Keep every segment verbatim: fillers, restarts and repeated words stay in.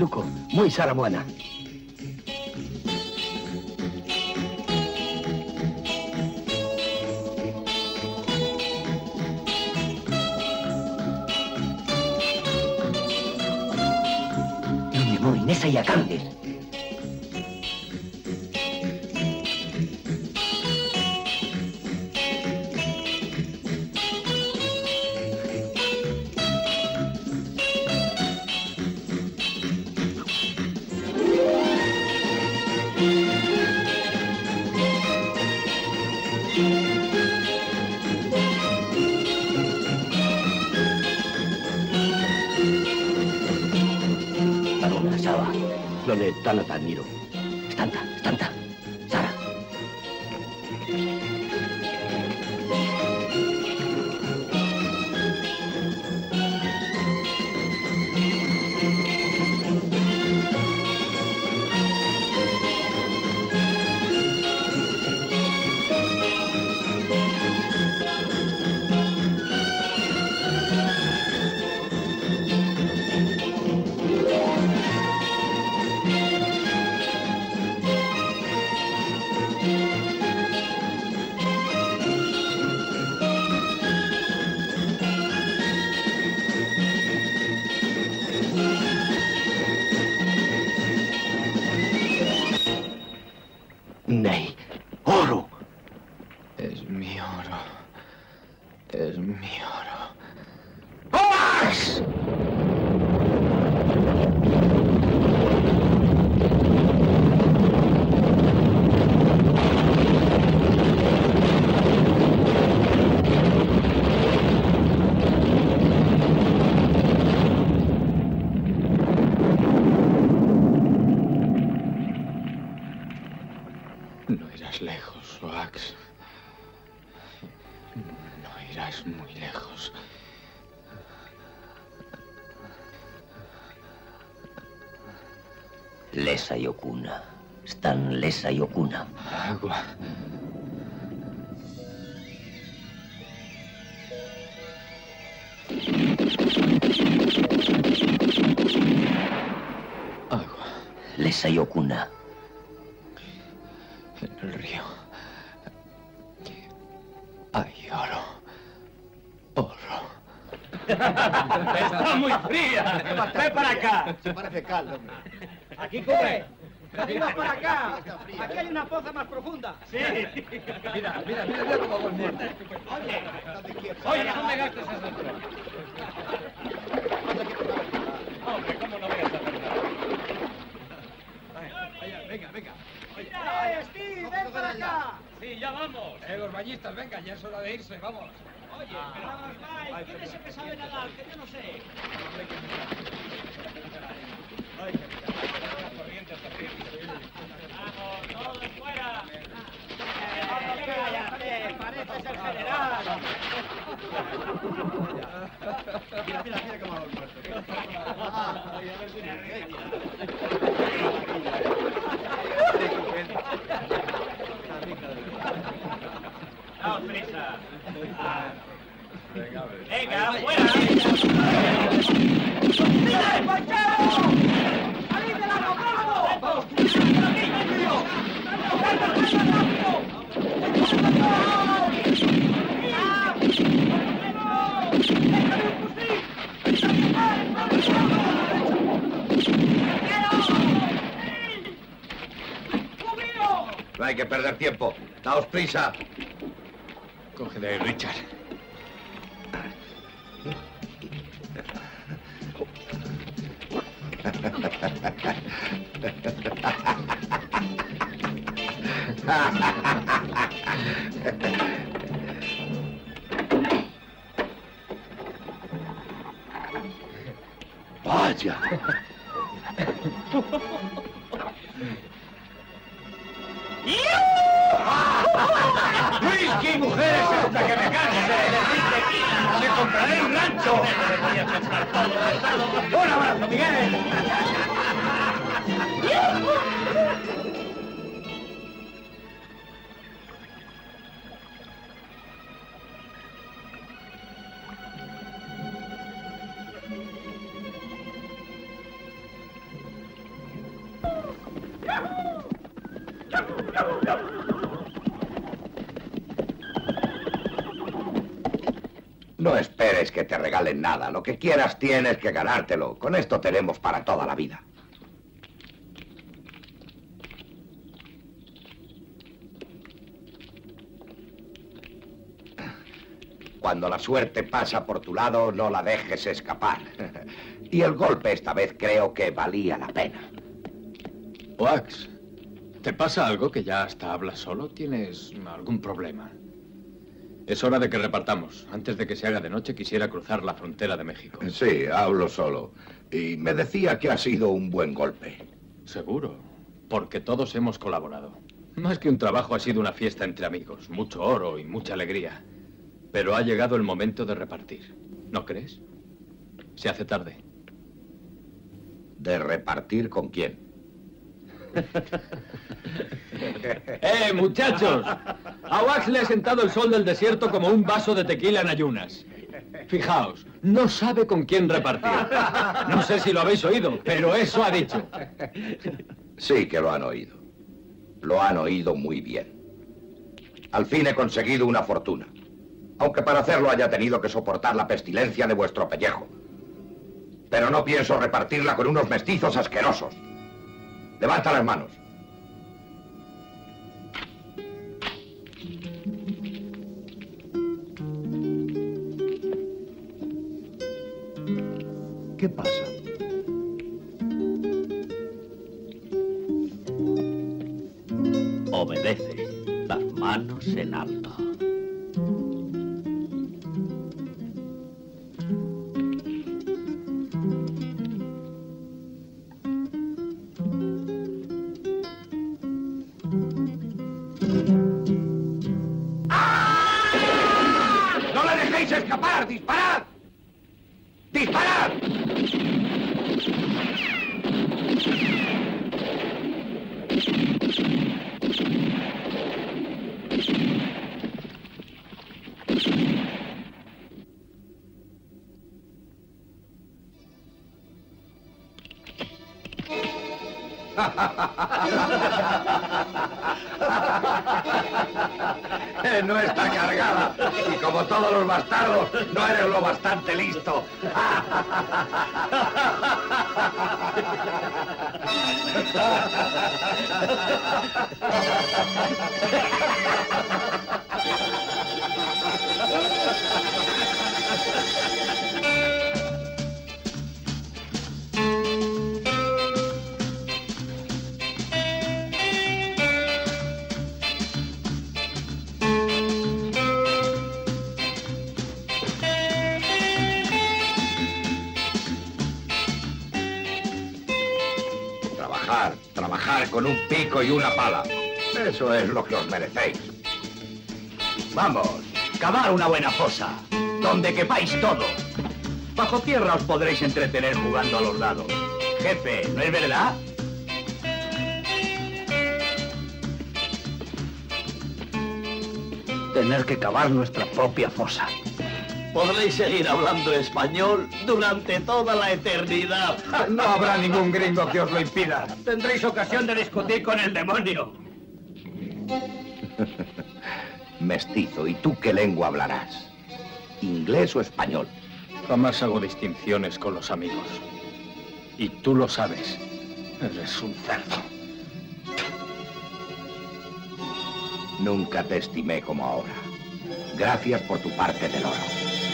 Luco, muy saramuana. Muy, Nesa y Acandes. None tanatan niro. Stanta, stanta. Sara. Nei, oro. Es mi oro. Es mi oro. ¡Oas! No irás lejos, Oax. No irás muy lejos. Lesa y Okuna. Están Lesa y Okuna. Agua. Agua. Lesa y Okuna. En el río hay oro. Oro. ¡Está muy fría! ¡Ven para acá! Se parece caldo, hombre. ¡Aquí cubre! ¡Venimos para acá! ¡Aquí hay una poza más profunda! ¡Sí! Mira, mira, mira, mira cómo va el muerto. Oye, Estate quieto. oye, no me gastes ese otro. Hombre, ¿cómo no voy a saber nada? Vaya, venga, venga. ¡Eh, Steve, ven para acá! Sí, ya vamos. Eh, los bañistas, venga, ya es hora de irse, vamos. Oye, pero vamos, Mike, ¿quién es el que sabe nadar? Que yo no sé. ¡Vamos, todos fuera! ¡Cállate! ¡Pareces el general! Mira, mira, mira cómo va el muerto. Ah, ay, a ver si me ¡Daos prisa! Venga, a ver. ¡Venga, fuera! ¡Mira, Panchero! ¡Salid del agua, bravo! ¡Vamos! No hay que perder tiempo. Daos prisa. Coge de Richard. Vaya. ¡Whisky, mujeres, hasta que me canse! ¡Se compraré un rancho! ¡Un abrazo, Miguel! No esperes que te regalen nada. Lo que quieras tienes que ganártelo. Con esto tenemos para toda la vida. Cuando la suerte pasa por tu lado, no la dejes escapar. Y el golpe esta vez creo que valía la pena. Wax, ¿te pasa algo que ya hasta hablas solo? ¿Tienes algún problema? Es hora de que repartamos. Antes de que se haga de noche, quisiera cruzar la frontera de México. Sí, hablo solo. Y me decía que ha sido un buen golpe. Seguro, porque todos hemos colaborado. Más que un trabajo, ha sido una fiesta entre amigos. Mucho oro y mucha alegría. Pero ha llegado el momento de repartir. ¿No crees? Se hace tarde. ¿De repartir con quién? ¡Eh, muchachos! A Wax le ha sentado el sol del desierto como un vaso de tequila en ayunas. Fijaos, no sabe con quién repartir. No sé si lo habéis oído, pero eso ha dicho. Sí que lo han oído. Lo han oído muy bien. Al fin he conseguido una fortuna. Aunque para hacerlo haya tenido que soportar la pestilencia de vuestro pellejo. Pero no pienso repartirla con unos mestizos asquerosos. Levanta las manos. ¿Qué pasa? Obedece. Las manos en alto. ¡No le dejéis escapar! ¡Disparad! ¡Disparad! No está cargada. Y como todos los bastardos, no eres lo bastante listo. Trabajar, trabajar con un pico y una pala. Eso es lo que os merecéis. Vamos, cavar una buena fosa, donde quepáis todo. Bajo tierra os podréis entretener jugando a los dados. Jefe, ¿no es verdad? Tener que cavar nuestra propia fosa. Podréis seguir hablando español durante toda la eternidad. No habrá ningún gringo que os lo impida. Tendréis ocasión de discutir con el demonio. Mestizo, ¿y tú qué lengua hablarás? ¿Inglés o español? Jamás hago distinciones con los amigos. Y tú lo sabes. Eres un cerdo. Nunca te estimé como ahora. Gracias por tu parte del oro.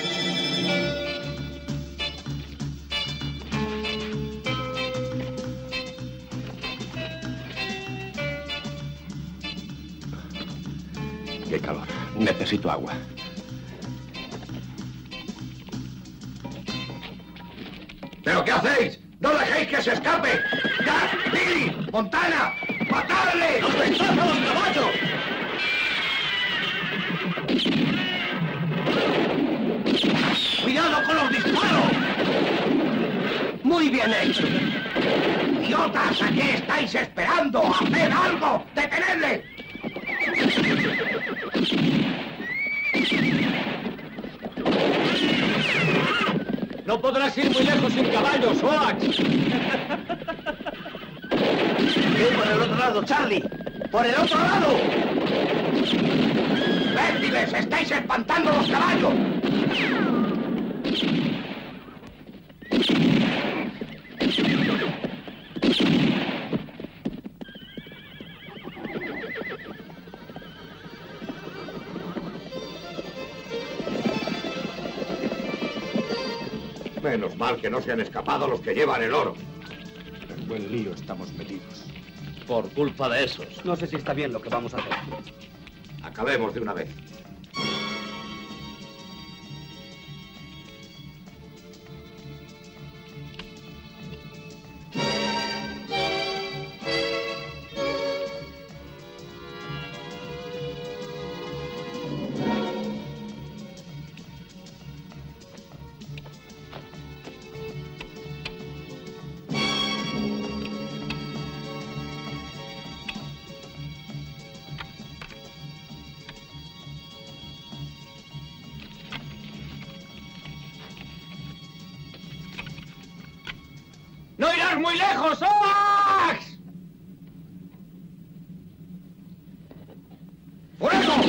Qué calor. Necesito agua. ¿Pero qué hacéis? ¡No dejéis que se escape! ¡Ya! ¡Billy! ¡Montana! ¡Matadle! ¡Los destrozo los caballos! ¡Cuidado con los disparos! Muy bien hecho. ¡Idiotas! ¿A qué estáis esperando? ¡Haced algo! ¡Detenedle! ¡No podrás ir muy lejos sin caballos, Wax! Por el otro lado, Charlie. ¡Por el otro lado! ¡Vértiles! ¡Estáis espantando los caballos! Menos mal que no se han escapado los que llevan el oro. En buen lío estamos metidos. Por culpa de esos. No sé si está bien lo que vamos a hacer. Acabemos de una vez. ¡No irás muy lejos, Oax! ¡Fuego!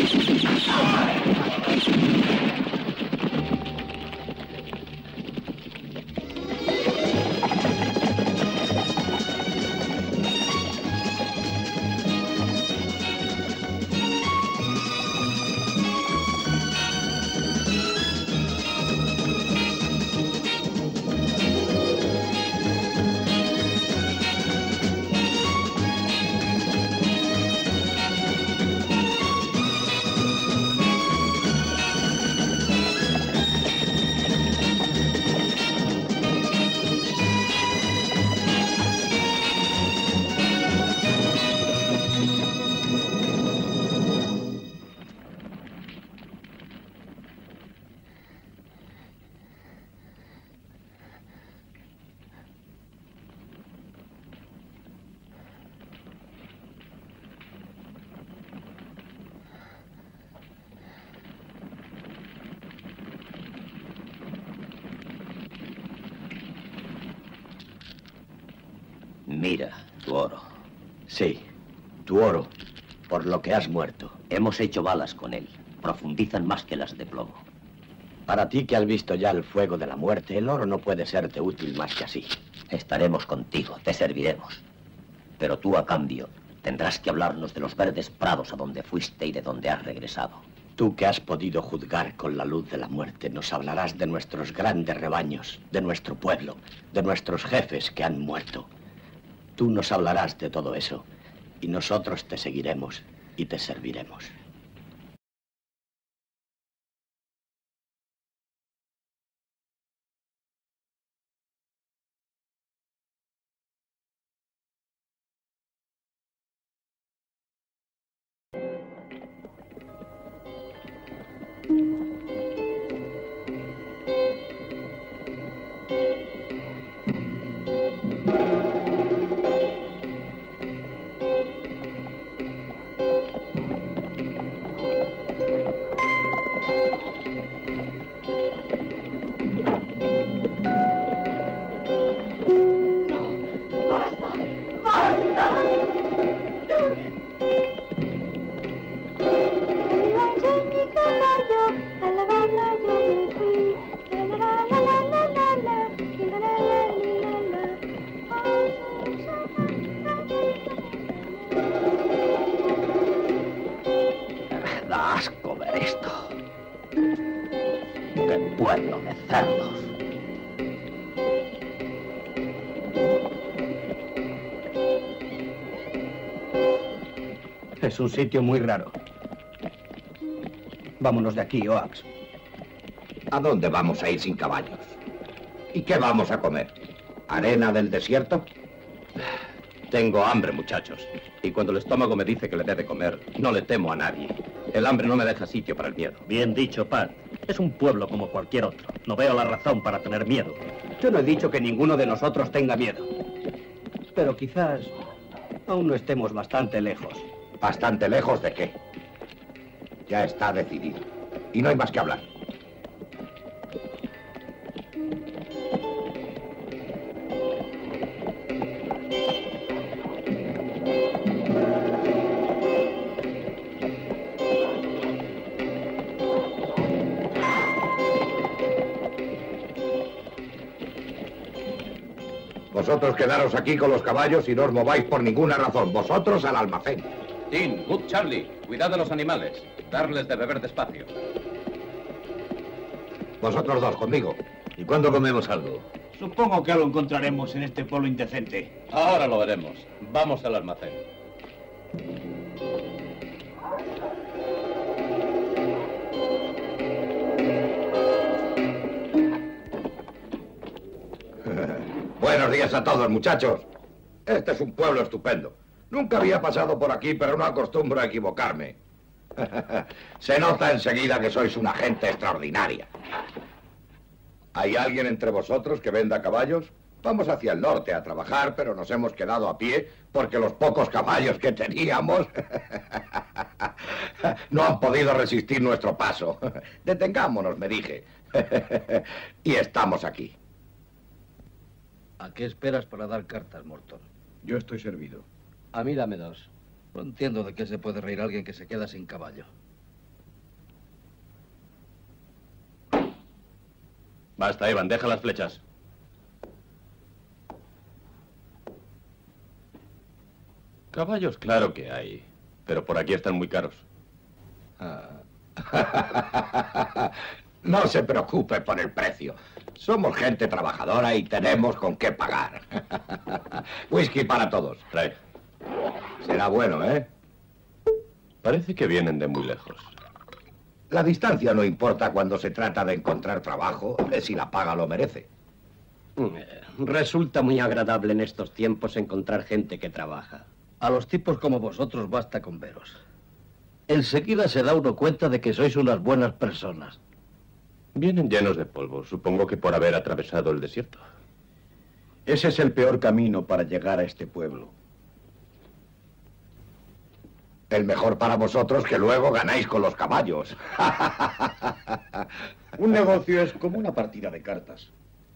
Mira, tu oro. Sí, tu oro, por lo que has muerto. Hemos hecho balas con él. Profundizan más que las de plomo. Para ti que has visto ya el fuego de la muerte, el oro no puede serte útil más que así. Estaremos contigo, te serviremos. Pero tú, a cambio, tendrás que hablarnos de los verdes prados a donde fuiste y de donde has regresado. Tú que has podido juzgar con la luz de la muerte, nos hablarás de nuestros grandes rebaños, de nuestro pueblo, de nuestros jefes que han muerto. Tú nos hablarás de todo eso, y nosotros te seguiremos y te serviremos. Da asco ver esto. ¡Qué pueblo de cerdos! Es un sitio muy raro. Vámonos de aquí, Oax. ¿A dónde vamos a ir sin caballos? ¿Y qué vamos a comer? ¿Arena del desierto? Tengo hambre, muchachos. Y cuando el estómago me dice que le dé de comer, no le temo a nadie. El hambre no me deja sitio para el miedo. Bien dicho, Pat. Es un pueblo como cualquier otro. No veo la razón para tener miedo. Yo no he dicho que ninguno de nosotros tenga miedo. Pero quizás aún no estemos bastante lejos. ¿Bastante lejos de qué? Ya está decidido. Y no hay más que hablar. Vosotros quedaros aquí con los caballos y no os mováis por ninguna razón. Vosotros al almacén. Dean, Wood, Charlie, cuidad de los animales. Darles de beber despacio. Vosotros dos, conmigo. ¿Y cuándo comemos algo? Supongo que lo encontraremos en este pueblo indecente. Ahora lo veremos. Vamos al almacén. Buenos días a todos, muchachos. Este es un pueblo estupendo. Nunca había pasado por aquí, pero no acostumbro a equivocarme. Se nota enseguida que sois una gente extraordinaria. ¿Hay alguien entre vosotros que venda caballos? Vamos hacia el norte a trabajar, pero nos hemos quedado a pie porque los pocos caballos que teníamos no han podido resistir nuestro paso. Detengámonos, me dije. Y estamos aquí. ¿A qué esperas para dar cartas, Morton? Yo estoy servido. A mí dame dos. No entiendo de qué se puede reír alguien que se queda sin caballo. Basta, Evan, deja las flechas. Caballos, claro que hay, pero por aquí están muy caros. Ah. No se preocupe por el precio. Somos gente trabajadora y tenemos con qué pagar. Whisky para todos. Trae. Será bueno, ¿eh? Parece que vienen de muy lejos. La distancia no importa cuando se trata de encontrar trabajo, si la paga lo merece. Resulta muy agradable en estos tiempos encontrar gente que trabaja. A los tipos como vosotros basta con veros. Enseguida se da uno cuenta de que sois unas buenas personas. Vienen llenos de polvo, supongo que por haber atravesado el desierto. Ese es el peor camino para llegar a este pueblo. El mejor para vosotros que luego ganáis con los caballos. Un negocio es como una partida de cartas.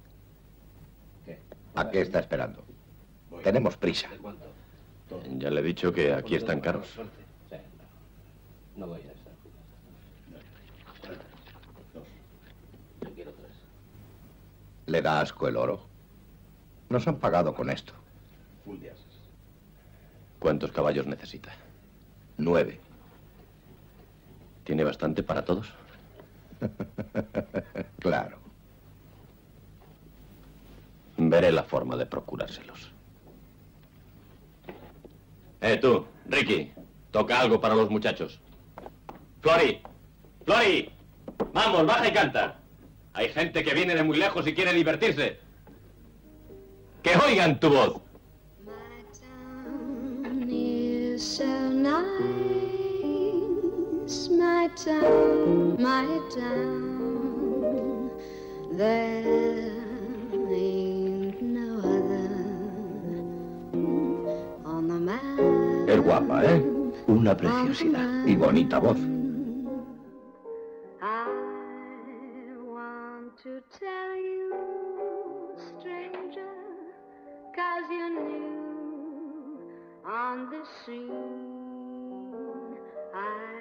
¿A qué está esperando? Tenemos prisa. Ya le he dicho que aquí están caros. No voy a estar. Yo quiero tres. ¿Le da asco el oro? Nos han pagado con esto. ¿Cuántos caballos necesita? Nueve. ¿Tiene bastante para todos? Claro. Veré la forma de procurárselos. Eh, tú, Ricky, toca algo para los muchachos. Flori, Flori, vamos, baja y canta. Hay gente que viene de muy lejos y quiere divertirse. ¡Que oigan tu voz! My town, my town, there ain't no other on the map. Es guapa, ¿eh? Una preciosidad. Y bonita voz. I want to tell you, stranger, 'cause you're new on the scene. I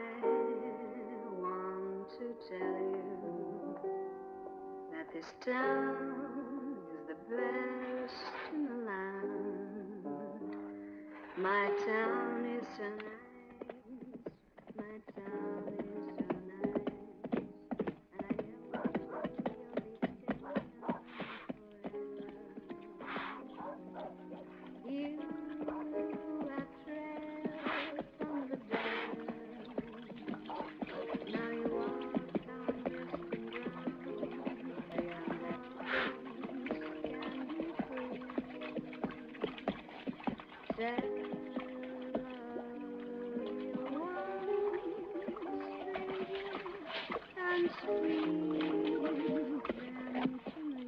to tell you that this town is the best in the land. My town is so nice, my town is so nice, and I know you'll be staying forever. You have trailed from the desert. Now you walk down distant ground, where your arms can be free. Tell your one and sweet friend to me.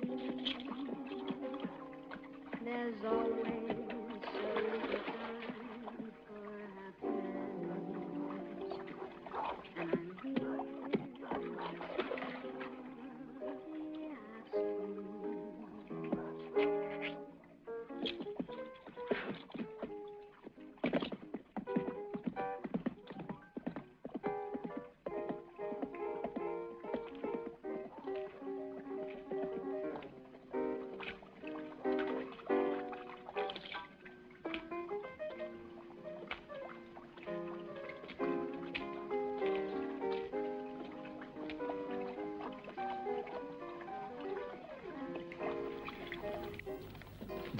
There's always so little time for happiness, and I'm here.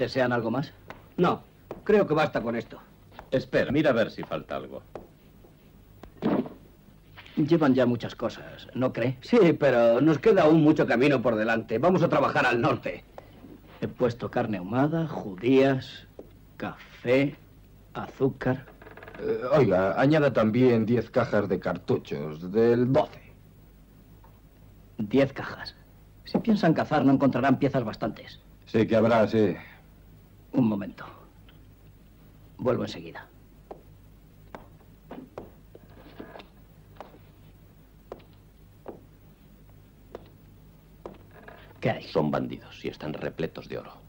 ¿Desean algo más? No, creo que basta con esto. Espera, mira a ver si falta algo. Llevan ya muchas cosas, ¿no cree? Sí, pero nos queda aún mucho camino por delante. Vamos a trabajar al norte. He puesto carne ahumada, judías, café, azúcar. Eh, oiga, añada también diez cajas de cartuchos, del doce. Diez cajas. Si piensan cazar, no encontrarán piezas bastantes. Sí que habrá, sí. Un momento. Vuelvo enseguida. ¿Qué hay? Son bandidos y están repletos de oro.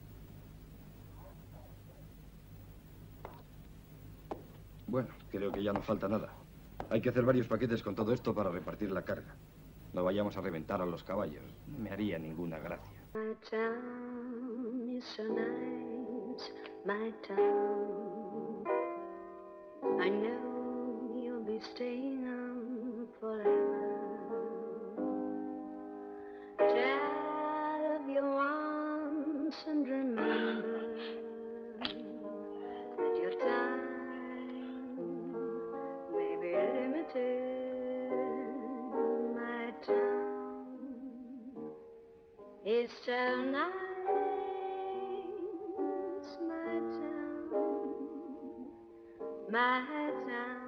Bueno, creo que ya no falta nada. Hay que hacer varios paquetes con todo esto para repartir la carga. No vayamos a reventar a los caballos. No me haría ninguna gracia. My town is so nice, my town. I know you'll be staying on forever. Tell of your wants and remember that your time may be limited. My town is so nice, my town, my town.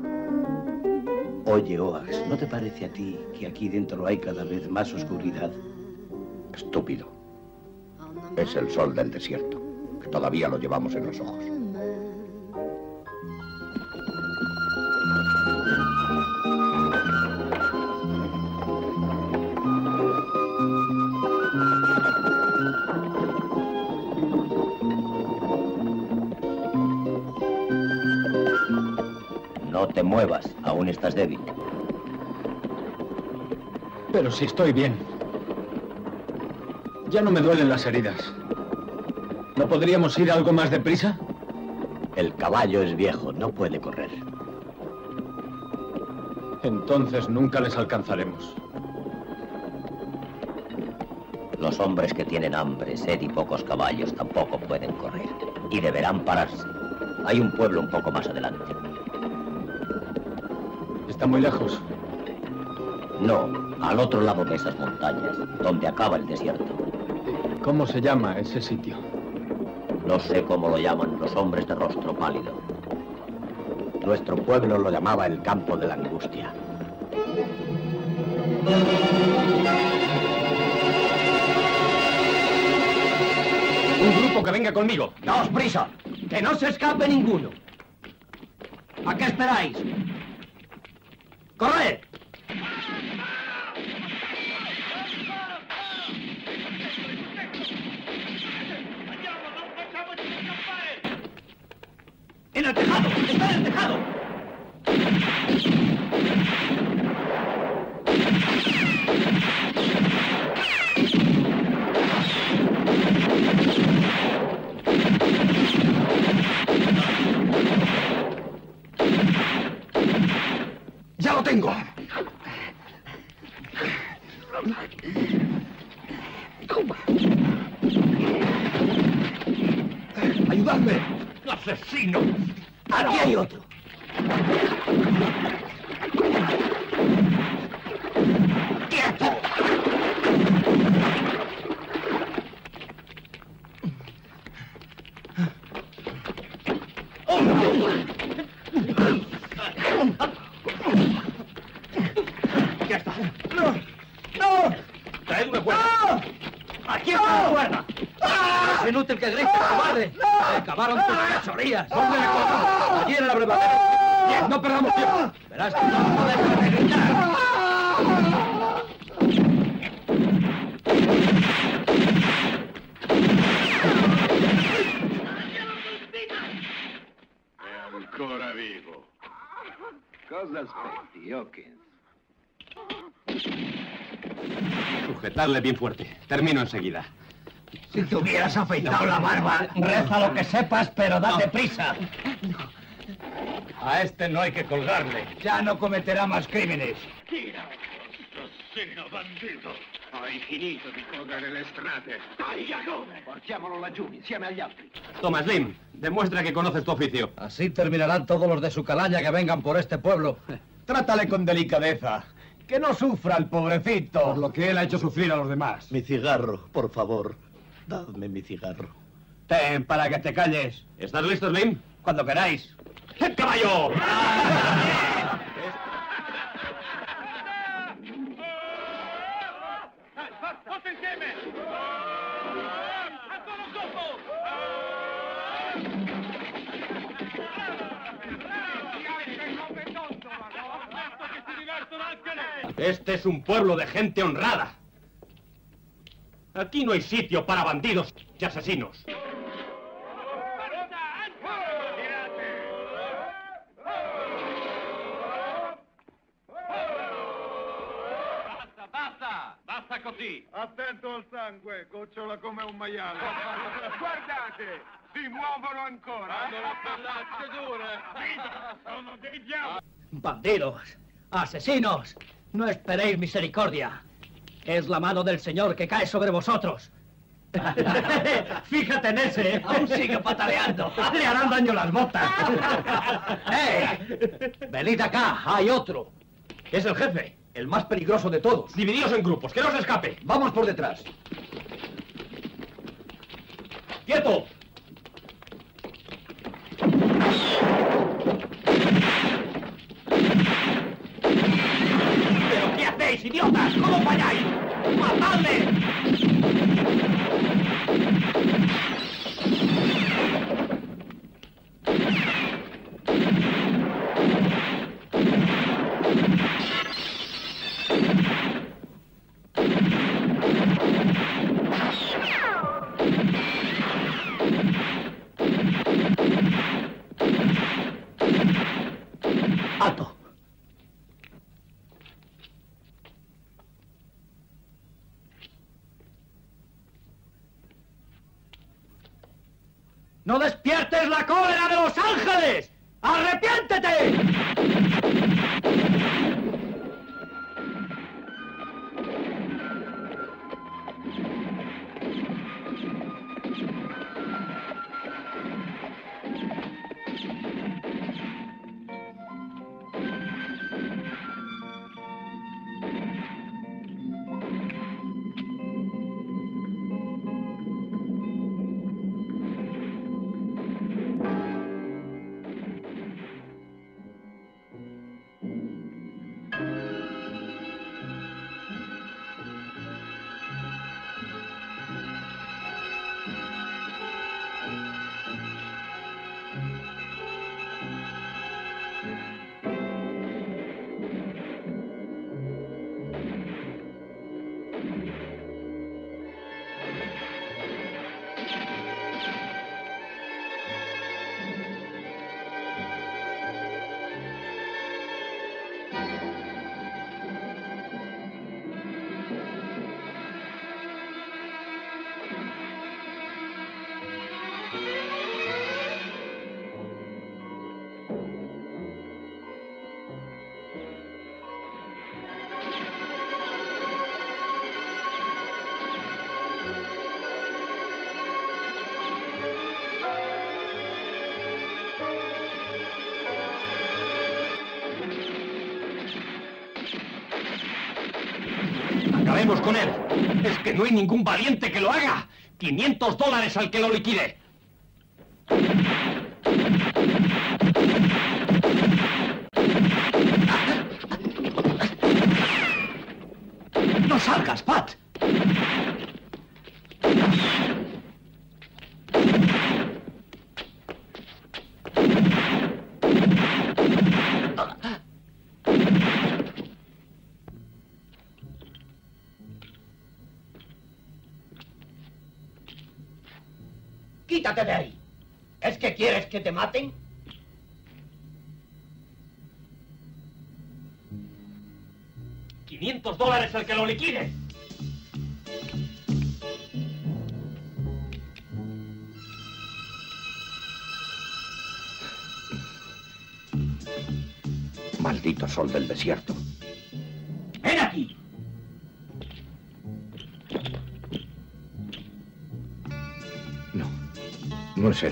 Oye, Oax, ¿no te parece a ti que aquí dentro hay cada vez más oscuridad? Estúpido. Es el sol del desierto, que todavía lo llevamos en los ojos. No te muevas, aún estás débil. Pero si estoy bien. Ya no me duelen las heridas. ¿No podríamos ir algo más deprisa? El caballo es viejo, no puede correr. Entonces nunca les alcanzaremos. Los hombres que tienen hambre, sed y pocos caballos tampoco pueden correr. Y deberán pararse. Hay un pueblo un poco más adelante. ¿Está muy lejos? No, al otro lado de esas montañas, donde acaba el desierto. ¿Cómo se llama ese sitio? No sé cómo lo llaman los hombres de rostro pálido. Nuestro pueblo lo llamaba el campo de la angustia. Un grupo que venga conmigo. ¡Daos prisa! ¡Que no se escape ninguno! ¿A qué esperáis? ¡Corred! ¡En el tejado! ¡Está en el tejado! ¡Ya lo tengo! ¡Ayudadme! ¡Asesino! ¡Aquí hay otro! ¡Quieto! ¡Ya está! ¡No! ¡No! ¡Traed una cuerda! ¡No! ¡Aquí está la cuerda! ¡Ah! ¡Es inútil que grites, cobarde! ¡Se acabaron tus fechorías! ¿Dónde le colgamos? ¡Allí en el abrevadero! Bien, no perdamos tiempo. Verás que no podemos de gritar. È ancora vivo. Cosa aspetti, Hawkins? Sujetarle bien fuerte. Termino enseguida. Si te hubieras afeitado la barba, reza lo que sepas, pero date prisa. A este no hay que colgarle. Ya no cometerá más crímenes. Tira, assassino, bandito. Hai finito di correre le strade. Vai, agone! Portiamolo laggiù, insieme agli altri. Toma, Slim, demuestra que conoces tu oficio. Así terminarán todos los de su calaña que vengan por este pueblo. Trátale con delicadeza. Que no sufra el pobrecito. Por lo que él ha hecho sufrir a los demás. Mi cigarro, por favor. Dadme mi cigarro. Ten, para que te calles. ¿Estás listo, Slim? Cuando queráis. ¡El caballo! Tutti insieme! Ancora un colpo! Este es un pueblo de gente honrada. Aquí no hay sitio para bandidos y asesinos. Basta, basta! Basta così! Attento al sangue, gocciola come un maiale. Guardate, si muovono ancora. Hanno le pellacce dure! Sono dei diavoli. Bandidos, asesinos, no esperéis misericordia. Es la mano del Señor que cae sobre vosotros. Fíjate en ese, ¿eh? Aún sigue pataleando. Le harán daño las botas. ¡Eh! Venid acá, hay otro. Es el jefe. El más peligroso de todos. Divididos en grupos, que no se escape. Vamos por detrás. ¡Quieto! ¿Pero qué hacéis, idiotas? ¿Cómo falláis? ¡Matadle! ¡Alto! ¡No despiertes la cólera de los ángeles! ¡Arrepiéntete! Acabemos con él. Es que no hay ningún valiente que lo haga. quinientos dólares al que lo liquide. ¡No salgas, Pat! Quítate de ahí. ¿Es que quieres que te maten? quinientos dólares al que lo liquide. Maldito sol del desierto. ¡Ven aquí! No es él.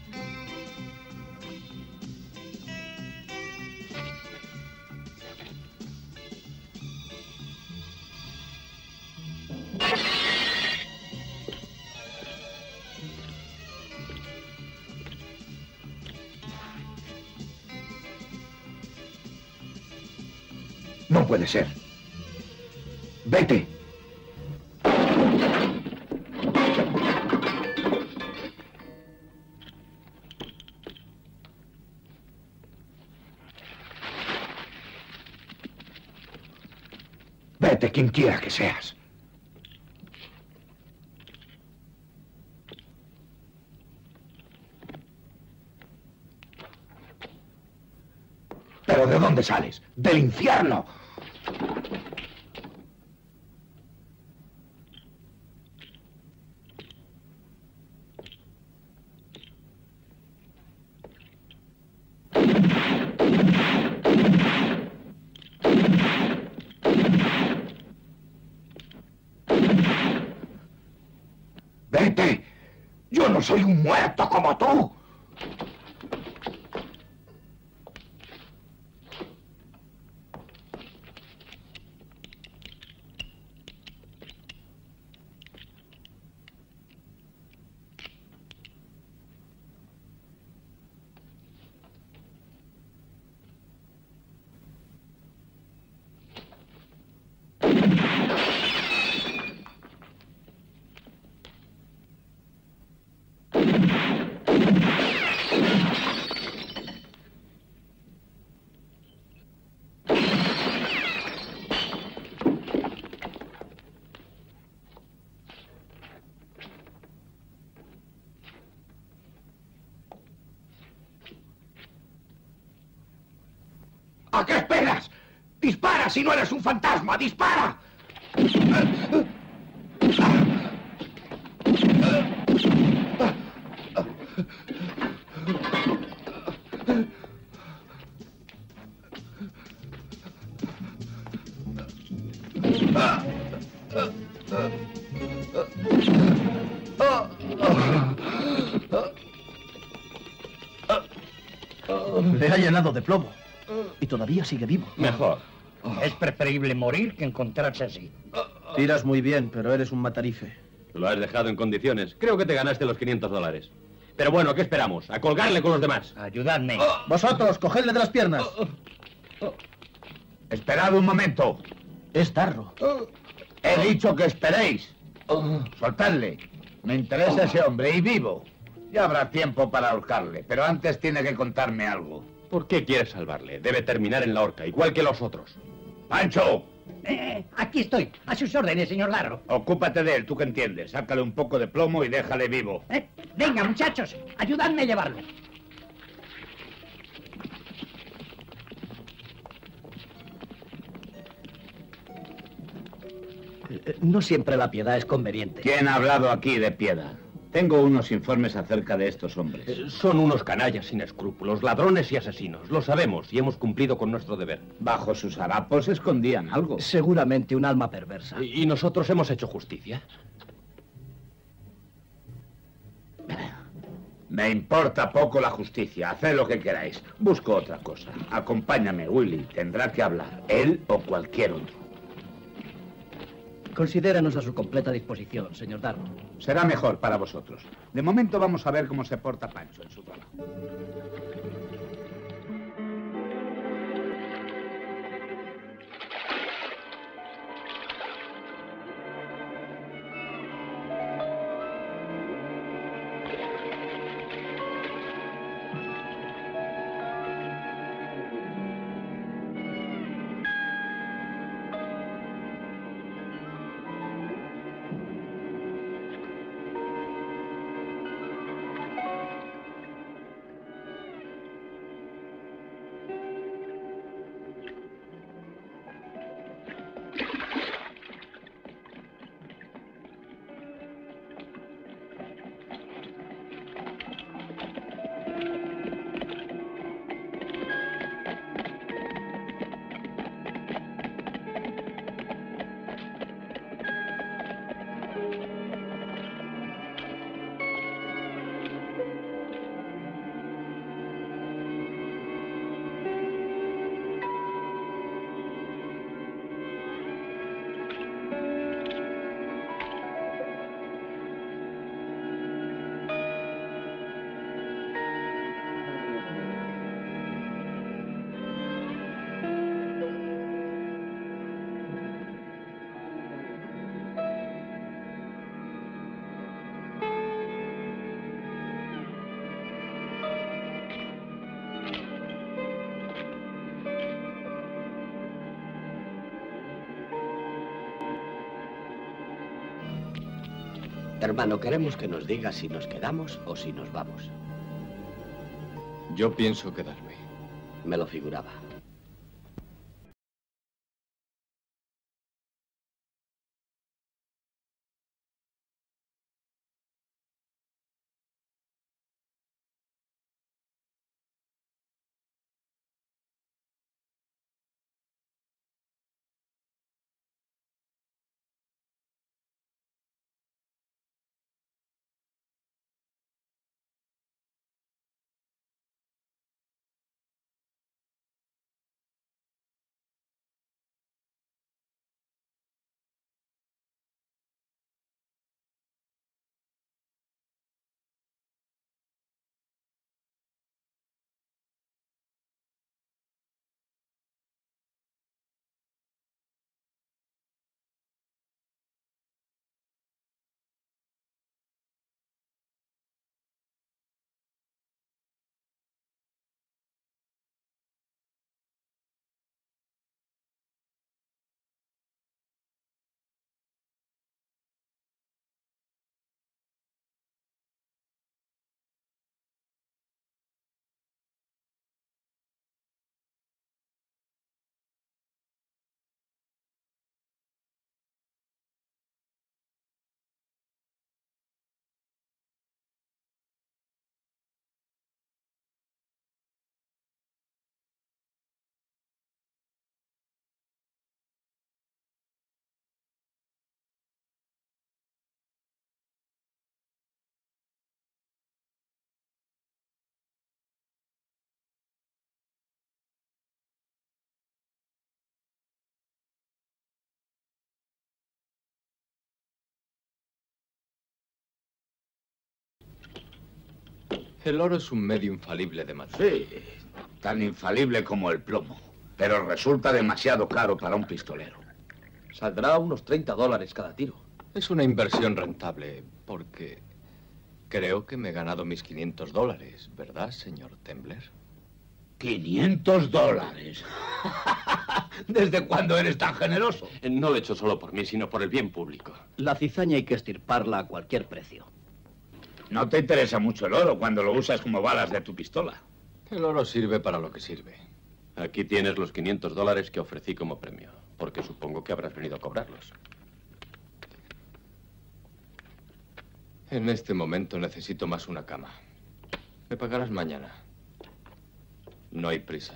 No puede ser. Vete. Vete, quien quiera que seas. ¿Pero de dónde sales? ¡Del infierno! ¡Vete! ¡Yo no soy un muerto como tú! ¿A qué esperas? ¡Dispara si no eres un fantasma! ¡Dispara! Le ha llenado de plomo. Y todavía sigue vivo. Mejor. Es preferible morir que encontrarse así. Tiras muy bien, pero eres un matarife. Lo has dejado en condiciones. Creo que te ganaste los quinientos dólares. Pero bueno, ¿qué esperamos? A colgarle con los demás. Ayudadme. Vosotros, cogedle de las piernas. Esperad un momento. Es Darro. He dicho que esperéis. Soltadle. Me interesa ese hombre y vivo. Ya habrá tiempo para ahorcarle, pero antes tiene que contarme algo. ¿Por qué quieres salvarle? Debe terminar en la horca, igual que los otros. ¡Pancho! Eh, aquí estoy, a sus órdenes, señor Darro. Ocúpate de él, tú que entiendes. Sácale un poco de plomo y déjale vivo. Eh, venga, muchachos, ayudadme a llevarlo. No siempre la piedad es conveniente. ¿Quién ha hablado aquí de piedad? Tengo unos informes acerca de estos hombres. Eh, son unos canallas sin escrúpulos, ladrones y asesinos. Lo sabemos y hemos cumplido con nuestro deber. Bajo sus harapos escondían algo. Seguramente un alma perversa. ¿Y, y nosotros hemos hecho justicia? Me importa poco la justicia. Haced lo que queráis. Busco otra cosa. Acompáñame, Willy. Tendrá que hablar. Él o cualquier otro. Considéranos a su completa disposición, señor Darro. Será mejor para vosotros. De momento vamos a ver cómo se porta Pancho en su trabajo. Hermano, queremos que nos digas si nos quedamos o si nos vamos. Yo pienso quedarme. Me lo figuraba. El oro es un medio infalible de matar. Sí, tan infalible como el plomo. Pero resulta demasiado caro para un pistolero. Saldrá unos treinta dólares cada tiro. Es una inversión rentable, porque creo que me he ganado mis quinientos dólares, ¿verdad, señor Tembler? ¿quinientos dólares? ¿Desde cuándo eres tan generoso? No lo he hecho solo por mí, sino por el bien público. La cizaña hay que estirparla a cualquier precio. No te interesa mucho el oro cuando lo usas como balas de tu pistola. El oro sirve para lo que sirve. Aquí tienes los quinientos dólares que ofrecí como premio, porque supongo que habrás venido a cobrarlos. En este momento necesito más una cama. Me pagarás mañana. No hay prisa.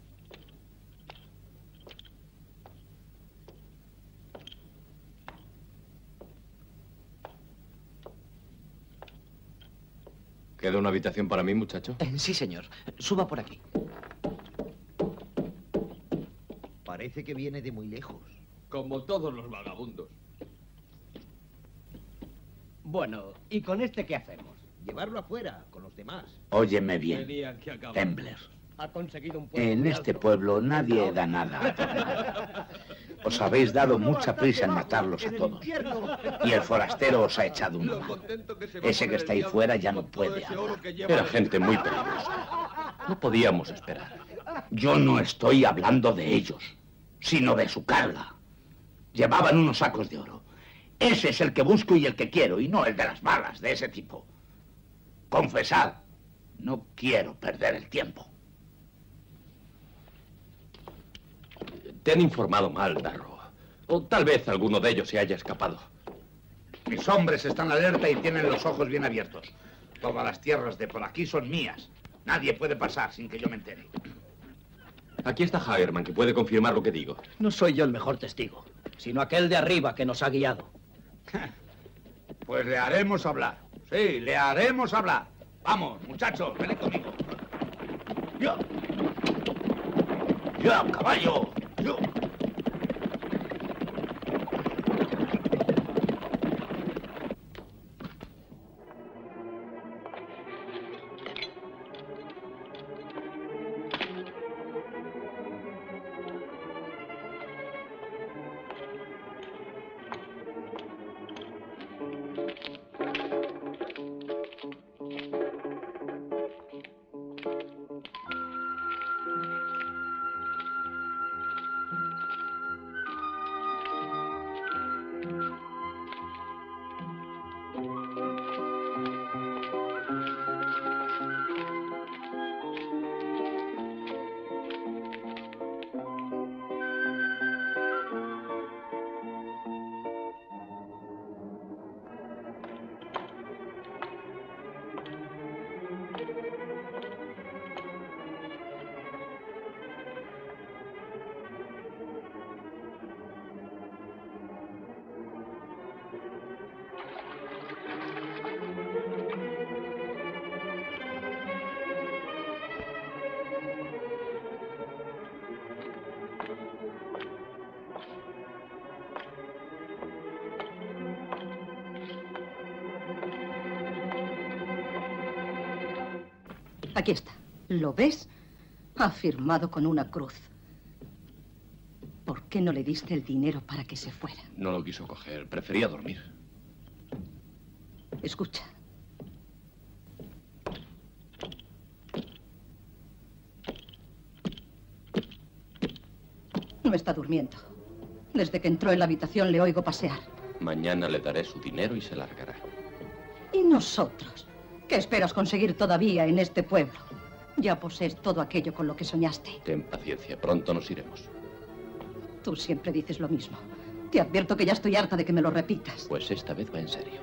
¿Queda una habitación para mí, muchacho? Eh, sí, señor. Suba por aquí. Parece que viene de muy lejos. Como todos los vagabundos. Bueno, ¿y con este qué hacemos? Llevarlo afuera, con los demás. Óyeme bien, Tembler. Ha conseguido un puesto En muy este alto. pueblo nadie da nada. Os habéis dado mucha prisa en matarlos a todos. Y el forastero os ha echado una mano. Ese que está ahí fuera ya no puede hablar. Era gente muy peligrosa. No podíamos esperar. Yo no estoy hablando de ellos, sino de su carga. Llevaban unos sacos de oro. Ese es el que busco y el que quiero, y no el de las balas de ese tipo. Confesad, no quiero perder el tiempo. Te han informado mal, Darrow. O tal vez alguno de ellos se haya escapado. Mis hombres están alerta y tienen los ojos bien abiertos. Todas las tierras de por aquí son mías. Nadie puede pasar sin que yo me entere. Aquí está Hagerman, que puede confirmar lo que digo. No soy yo el mejor testigo, sino aquel de arriba que nos ha guiado. Pues le haremos hablar. Sí, le haremos hablar. Vamos, muchachos, venid conmigo. ¡Ya! ¡Ya, caballo! ¡Ya! Aquí está. ¿Lo ves? Ha firmado con una cruz. ¿Por qué no le diste el dinero para que se fuera? No lo quiso coger. Prefería dormir. Escucha. No está durmiendo. Desde que entró en la habitación le oigo pasear. Mañana le daré su dinero y se largará. ¿Y nosotros? ¿Qué esperas conseguir todavía en este pueblo? Ya posees todo aquello con lo que soñaste. Ten paciencia. Pronto nos iremos. Tú siempre dices lo mismo. Te advierto que ya estoy harta de que me lo repitas. Pues esta vez va en serio.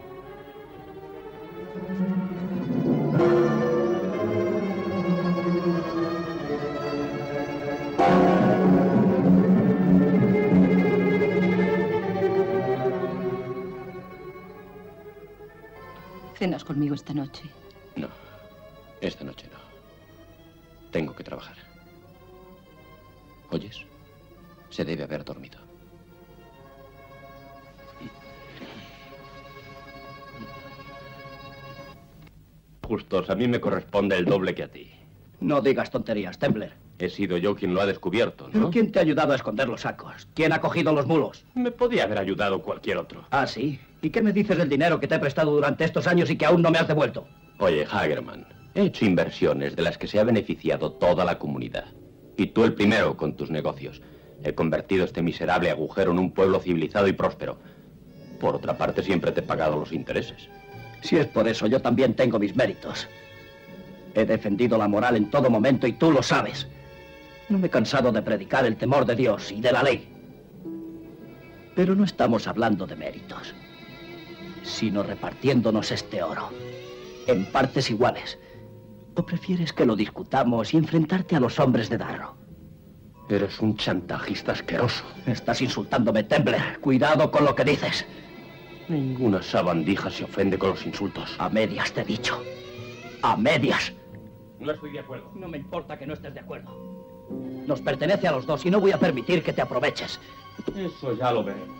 ¿Cenas conmigo esta noche? No. Esta noche no. Tengo que trabajar. ¿Oyes? Se debe haber dormido. Justos, a mí me corresponde el doble que a ti. No digas tonterías, Templer. He sido yo quien lo ha descubierto, ¿no? ¿Pero quién te ha ayudado a esconder los sacos? ¿Quién ha cogido los mulos? Me podía haber ayudado cualquier otro. ¿Ah, sí? ¿Y qué me dices del dinero que te he prestado durante estos años y que aún no me has devuelto? Oye, Hagerman, he hecho inversiones de las que se ha beneficiado toda la comunidad. Y tú el primero con tus negocios. He convertido este miserable agujero en un pueblo civilizado y próspero. Por otra parte, siempre te he pagado los intereses. Si es por eso, yo también tengo mis méritos. He defendido la moral en todo momento y tú lo sabes. No me he cansado de predicar el temor de Dios y de la ley. Pero no estamos hablando de méritos, sino repartiéndonos este oro en partes iguales. ¿O prefieres que lo discutamos y enfrentarte a los hombres de Darrow? Eres un chantajista asqueroso. Estás insultándome, Templer. Cuidado con lo que dices. Ninguna sabandija se ofende con los insultos. A medias te he dicho. A medias. No estoy de acuerdo. No me importa que no estés de acuerdo. Nos pertenece a los dos y no voy a permitir que te aproveches. Eso ya lo veremos.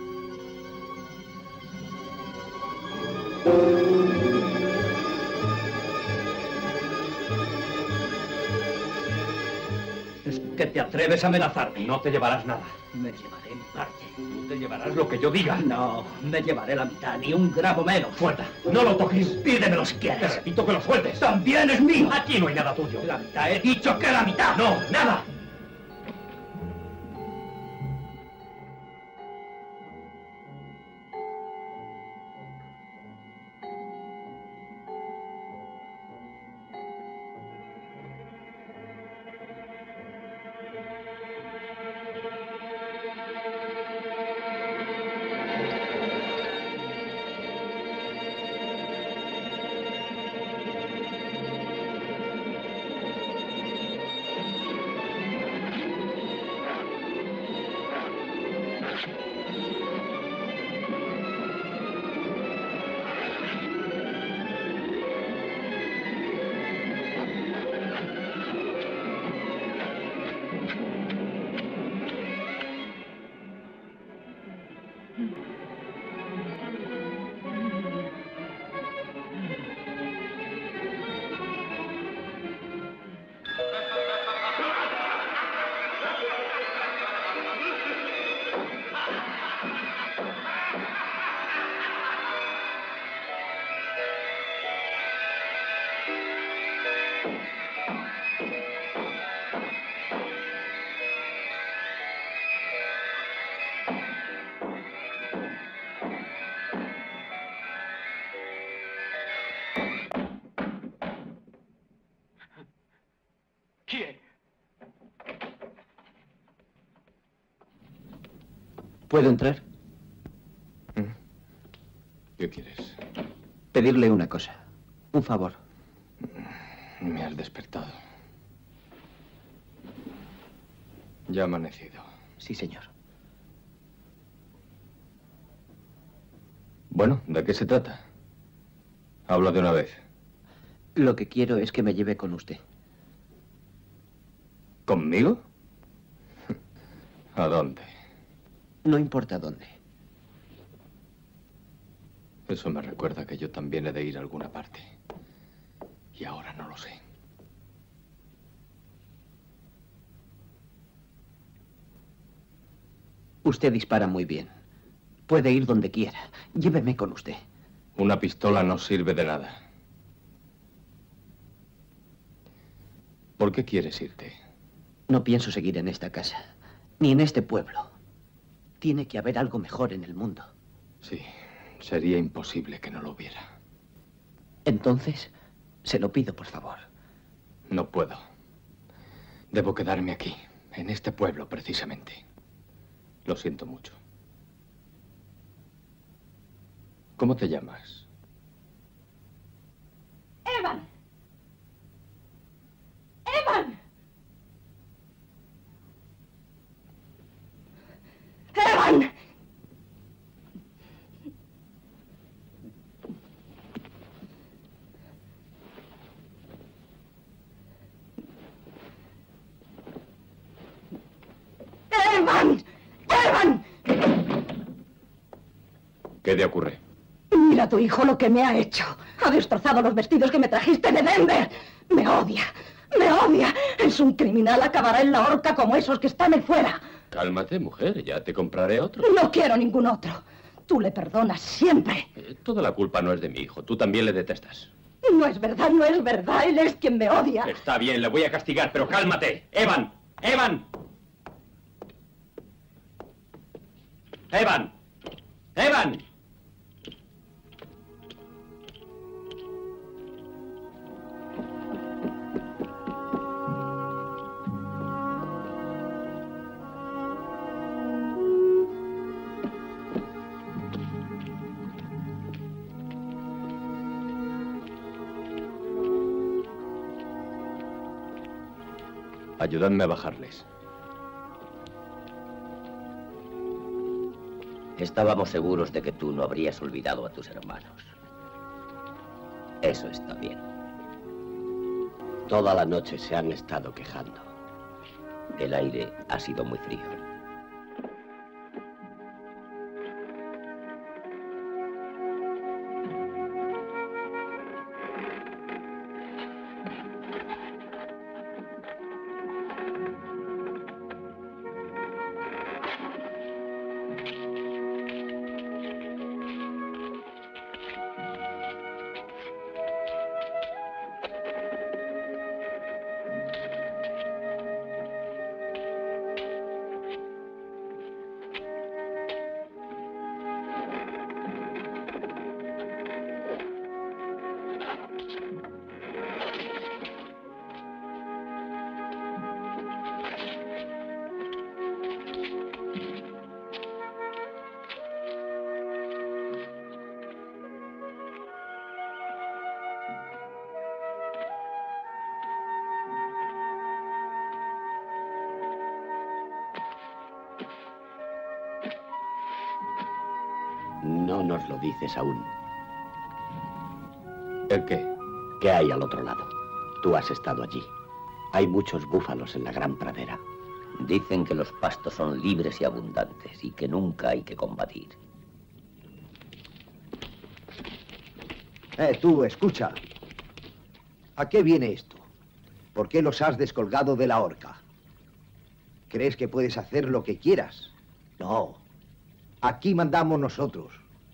Es que te atreves a amenazarme. No te llevarás nada. Me llevaré en parte. Tú te llevarás lo que yo diga. No, me llevaré la mitad, ni un gramo menos. Suelta. No lo toques. Pídemelo si quieres. Te repito que lo sueltes. También es mío. Aquí no hay nada tuyo. La mitad. He dicho que la mitad. No, nada. ¿Quién? ¿Puedo entrar? ¿Qué quieres? Pedirle una cosa. Un favor. Me has despertado. Ya ha amanecido. Sí, señor. Bueno, ¿de qué se trata? Habla de una vez. Lo que quiero es que me lleve con usted. ¿Conmigo? ¿A dónde? No importa dónde. Eso me recuerda que yo también he de ir a alguna parte. Y ahora no lo sé. Usted dispara muy bien. Puede ir donde quiera. Lléveme con usted. Una pistola no sirve de nada. ¿Por qué quieres irte? No pienso seguir en esta casa, ni en este pueblo. Tiene que haber algo mejor en el mundo. Sí, sería imposible que no lo hubiera. Entonces, se lo pido, por favor. No puedo. Debo quedarme aquí, en este pueblo, precisamente. Lo siento mucho. ¿Cómo te llamas? ¡Evan! ¡Evan! ¡Evan! ¡Evan! ¡Evan! ¿Qué te ocurre? Mira a tu hijo lo que me ha hecho. Ha destrozado los vestidos que me trajiste de Denver. Me odia. Me odia. Es un criminal. Acabará en la horca como esos que están ahí fuera. Cálmate, mujer. Ya te compraré otro. No quiero ningún otro. Tú le perdonas siempre. Eh, toda la culpa no es de mi hijo. Tú también le detestas. No es verdad, no es verdad. Él es quien me odia. Está bien, le voy a castigar, pero cálmate. ¡Evan! ¡Evan! ¡Evan! ¡Evan! Ayudadme a bajarles. Estábamos seguros de que tú no habrías olvidado a tus hermanos. Eso está bien. Toda la noche se han estado quejando. El aire ha sido muy frío. No nos lo dices aún. ¿El qué? ¿Qué hay al otro lado? Tú has estado allí. Hay muchos búfalos en la gran pradera. Dicen que los pastos son libres y abundantes y que nunca hay que combatir. Eh, tú, escucha. ¿A qué viene esto? ¿Por qué los has descolgado de la horca? ¿Crees que puedes hacer lo que quieras? No. Aquí mandamos nosotros.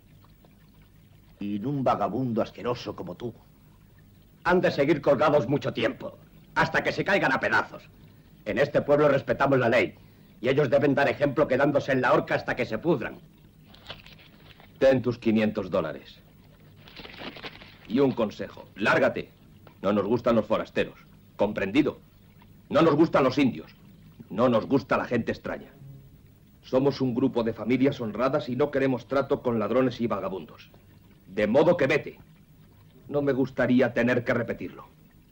Y en un vagabundo asqueroso como tú. Han de seguir colgados mucho tiempo, hasta que se caigan a pedazos. En este pueblo respetamos la ley, y ellos deben dar ejemplo quedándose en la horca hasta que se pudran. Ten tus quinientos dólares. Y un consejo, lárgate. No nos gustan los forasteros. ¿Comprendido? No nos gustan los indios. No nos gusta la gente extraña. Somos un grupo de familias honradas y no queremos trato con ladrones y vagabundos. De modo que vete. No me gustaría tener que repetirlo.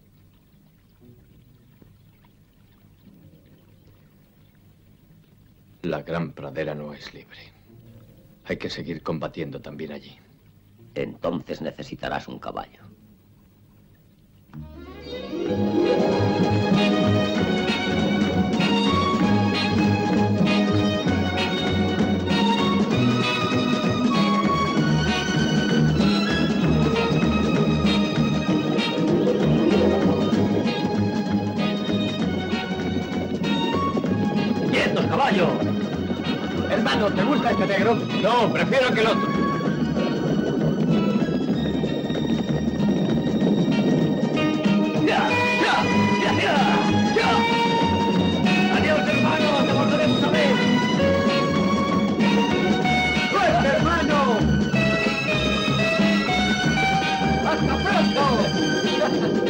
La gran pradera no es libre. Hay que seguir combatiendo también allí. Entonces necesitarás un caballo. ¡Quietos, caballo! ¡Hermano! hombre. No, prefiero aquel otro. ¡Ya! ¡Ya! ¡Ya! ¡Ya! ¡Ya! ¡Adiós, hermano! ¡Te volveremos a ver! ¡Suerte, hermano! ¡Hasta pronto!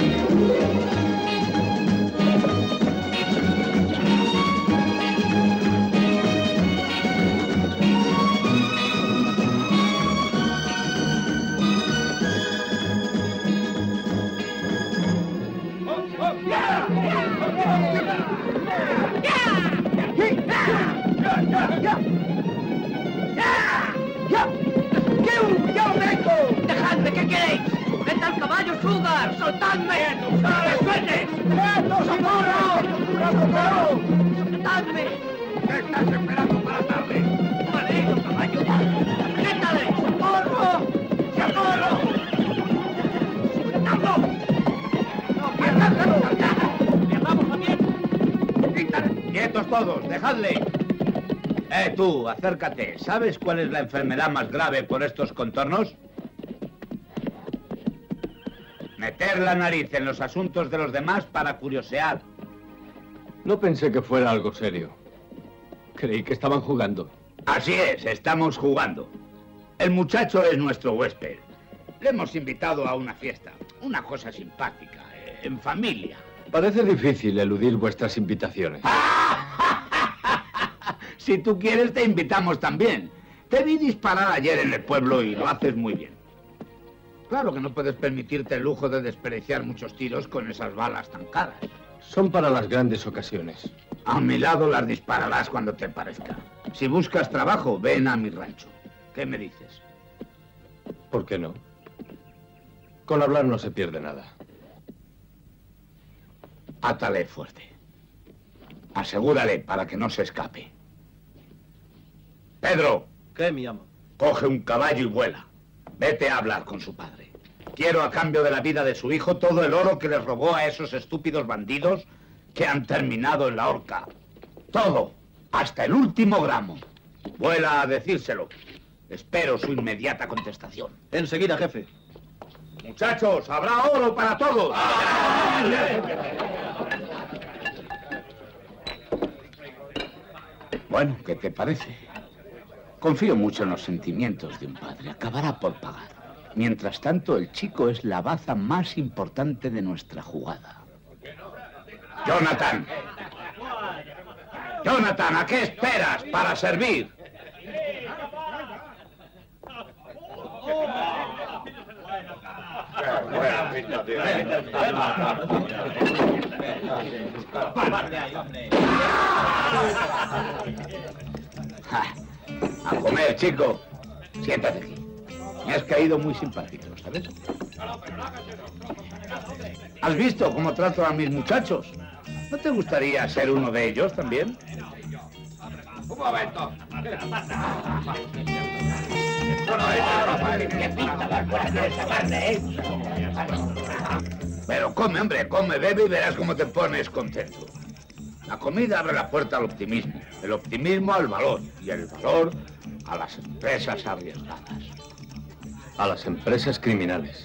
¡Ya os vengo! ¡Dejadme! ¿Qué queréis? ¡Vete al caballo, Sugar! ¡Soltadme! ¡Que suene! ¡Socorro! ¡Socorro! ¡Soltadme! ¿Qué estás esperando para tarde? ¡Maldito caballo! ¡Suéltale! ¡Socorro! ¡Socorro! ¡Sujetadlo! ¡No pierdas la ¡Pierdas también! ¡Quietos todos! ¡Dejadle! Eh, tú, acércate. ¿Sabes cuál es la enfermedad más grave por estos contornos? Meter la nariz en los asuntos de los demás para curiosear. No pensé que fuera algo serio. Creí que estaban jugando. Así es, estamos jugando. El muchacho es nuestro huésped. Le hemos invitado a una fiesta. Una cosa simpática, eh, en familia. Parece difícil eludir vuestras invitaciones. Si tú quieres, te invitamos también. Te vi disparar ayer en el pueblo y lo haces muy bien. Claro que no puedes permitirte el lujo de desperdiciar muchos tiros con esas balas tan caras. Son para las grandes ocasiones. A mi lado las dispararás cuando te parezca. Si buscas trabajo, ven a mi rancho. ¿Qué me dices? ¿Por qué no? Con hablar no se pierde nada. Átale fuerte. Asegúrale para que no se escape. Pedro. ¿Qué, mi amo? Coge un caballo y vuela. Vete a hablar con su padre. Quiero a cambio de la vida de su hijo todo el oro que les robó a esos estúpidos bandidos que han terminado en la horca. Todo, hasta el último gramo. Vuela a decírselo. Espero su inmediata contestación. Enseguida, jefe. Muchachos, habrá oro para todos. Bueno, ¿qué te parece? Confío mucho en los sentimientos de un padre. Acabará por pagar. Mientras tanto, el chico es la baza más importante de nuestra jugada. Jonathan. Jonathan, ¿a qué esperas para servir? A comer, chico. Siéntate aquí. Me has caído muy simpático, ¿sabes? ¿Has visto cómo trato a mis muchachos? ¿No te gustaría ser uno de ellos también? Un momento. Pero come, hombre, come, bebe y verás cómo te pones contento. La comida abre la puerta al optimismo, el optimismo al valor y el valor a las empresas arriesgadas. A las empresas criminales.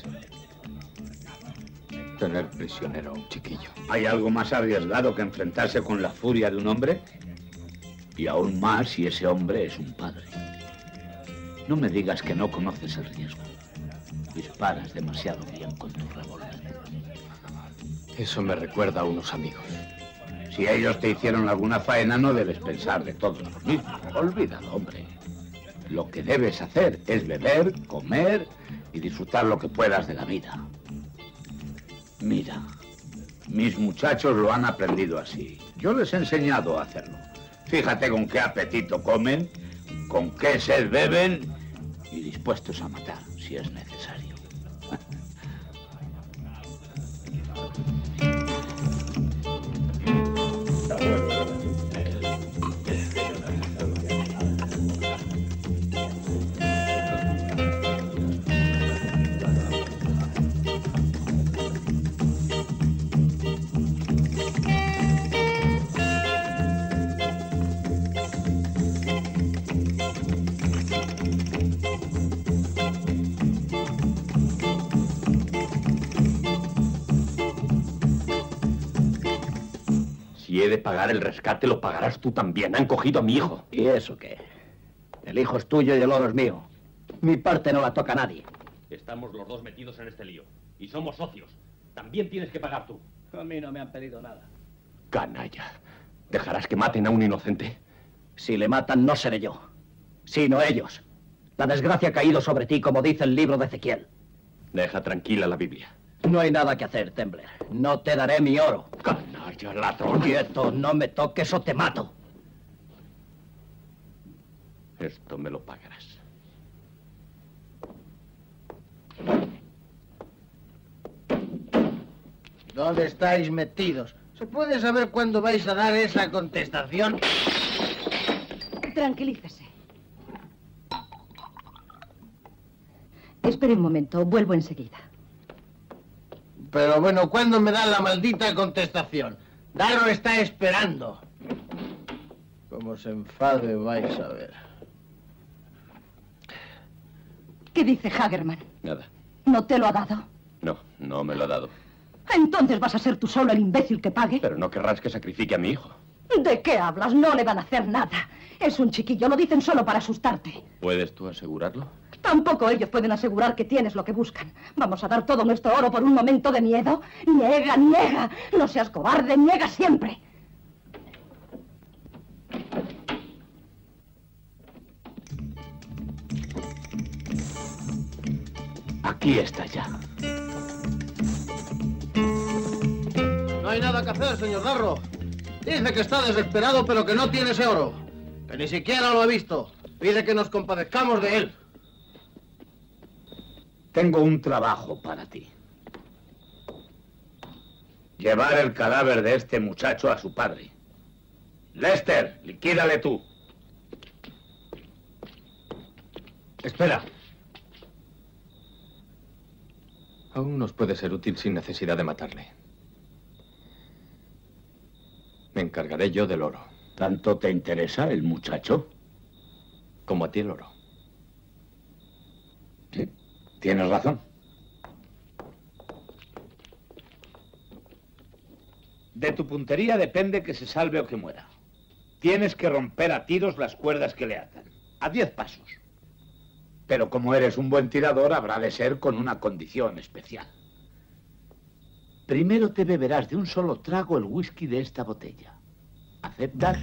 Tener prisionero a un chiquillo. ¿Hay algo más arriesgado que enfrentarse con la furia de un hombre? Y aún más si ese hombre es un padre. No me digas que no conoces el riesgo. Disparas demasiado bien con tu revólver. Eso me recuerda a unos amigos. Si ellos te hicieron alguna faena, no debes pensar de todos lo mismo. Olvídalo, hombre. Lo que debes hacer es beber, comer y disfrutar lo que puedas de la vida. Mira, mis muchachos lo han aprendido así. Yo les he enseñado a hacerlo. Fíjate con qué apetito comen, con qué sed beben y dispuestos a matar si es necesario. Si he de pagar el rescate, lo pagarás tú también. Han cogido a mi hijo. ¿Y eso qué? El hijo es tuyo y el oro es mío. Mi parte no la toca a nadie. Estamos los dos metidos en este lío. Y somos socios. También tienes que pagar tú. A mí no me han pedido nada. Canalla. ¿Dejarás que maten a un inocente? Si le matan, no seré yo, sino ellos. La desgracia ha caído sobre ti, como dice el libro de Ezequiel. Deja tranquila la Biblia. No hay nada que hacer, Tembler. No te daré mi oro. Canalla, ladrón. Quieto, no me toques o te mato. Esto me lo pagarás. ¿Dónde estáis metidos? ¿Se puede saber cuándo vais a dar esa contestación? Tranquilícese. Espere un momento, vuelvo enseguida. Pero bueno, ¿cuándo me dan la maldita contestación? Darro está esperando. Como se enfade, vais a ver. ¿Qué dice Hagerman? Nada. ¿No te lo ha dado? No, no me lo ha dado. Entonces vas a ser tú solo el imbécil que pague. Pero no querrás que sacrifique a mi hijo. ¿De qué hablas? No le van a hacer nada. Es un chiquillo, lo dicen solo para asustarte. ¿Puedes tú asegurarlo? Tampoco ellos pueden asegurar que tienes lo que buscan. ¿Vamos a dar todo nuestro oro por un momento de miedo? Niega, niega. No seas cobarde, niega siempre. Aquí está ya. No hay nada que hacer, señor Darro. Dice que está desesperado, pero que no tiene ese oro. Que ni siquiera lo ha visto. Pide que nos compadezcamos de él. Tengo un trabajo para ti. Llevar el cadáver de este muchacho a su padre. Lester, liquídale tú. Espera. Aún nos puede ser útil sin necesidad de matarle. Me encargaré yo del oro. ¿Tanto te interesa el muchacho? Como a ti el oro. Sí, tienes razón. De tu puntería depende que se salve o que muera. Tienes que romper a tiros las cuerdas que le atan. A diez pasos. Pero como eres un buen tirador, habrá de ser con una condición especial. Primero te beberás de un solo trago el whisky de esta botella. ¿Aceptas?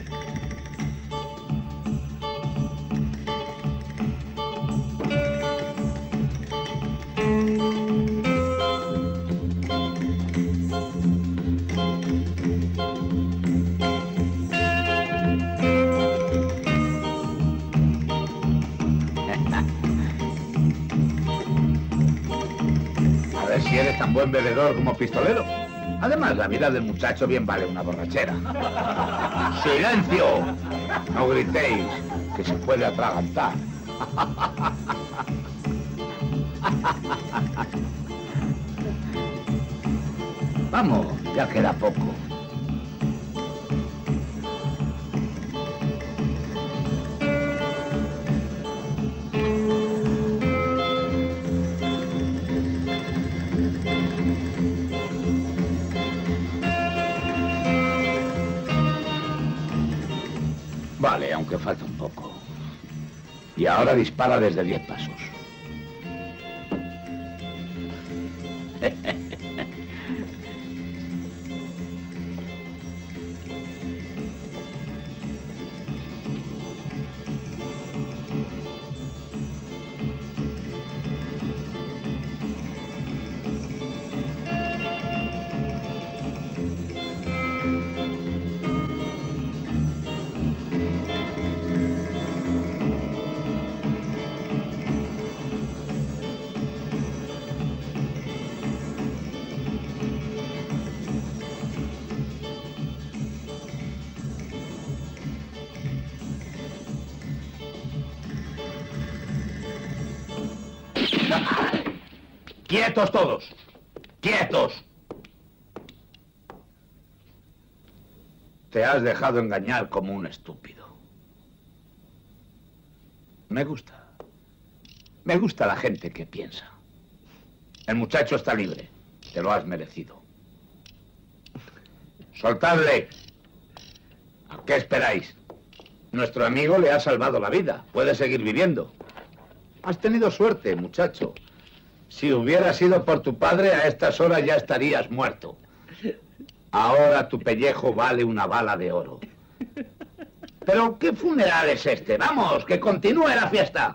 A ver si eres tan buen bebedor como pistolero. Además, la vida del muchacho bien vale una borrachera. ¡Silencio! No gritéis, que se puede atragantar. Vamos, ya queda poco. Vale, aunque falta un poco. Y ahora dispara desde diez pasos. ¡Quietos todos! ¡Quietos! Te has dejado engañar como un estúpido. Me gusta. Me gusta la gente que piensa. El muchacho está libre. Te lo has merecido. ¡Soltadle! ¿Qué esperáis? Nuestro amigo le ha salvado la vida. Puede seguir viviendo. Has tenido suerte, muchacho. Si hubiera sido por tu padre, a estas horas ya estarías muerto. Ahora tu pellejo vale una bala de oro. ¿Pero qué funeral es este? ¡Vamos, que continúe la fiesta!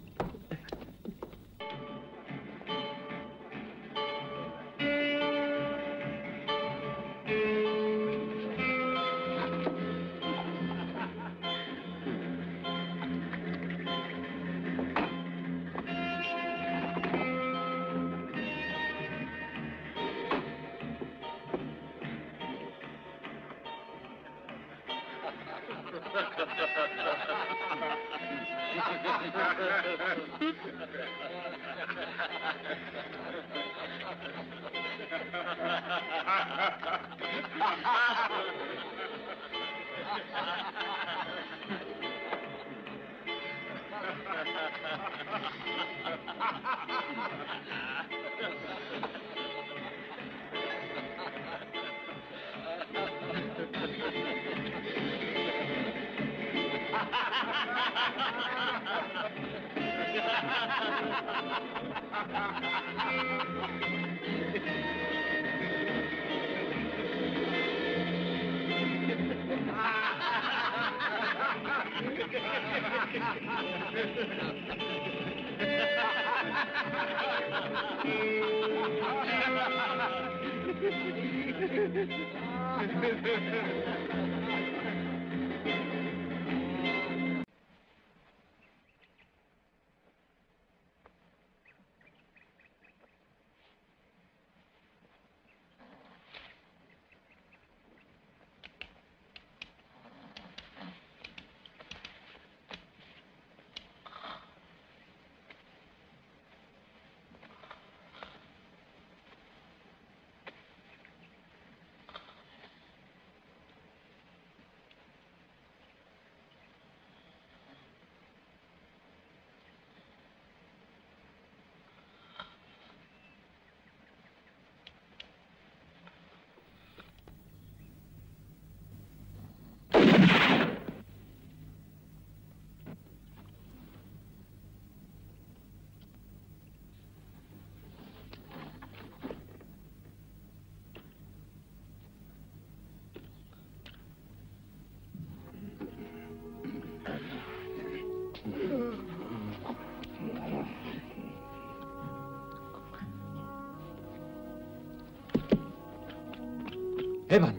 Evan.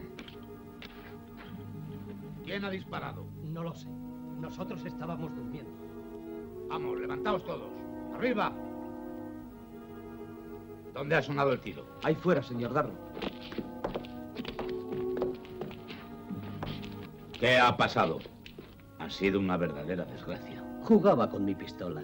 ¿Quién ha disparado? No lo sé. Nosotros estábamos durmiendo. Vamos, levantaos todos. ¡Arriba! ¿Dónde ha sonado el tiro? Ahí fuera, señor Darrow. ¿Qué ha pasado? Ha sido una verdadera desgracia. Jugaba con mi pistola.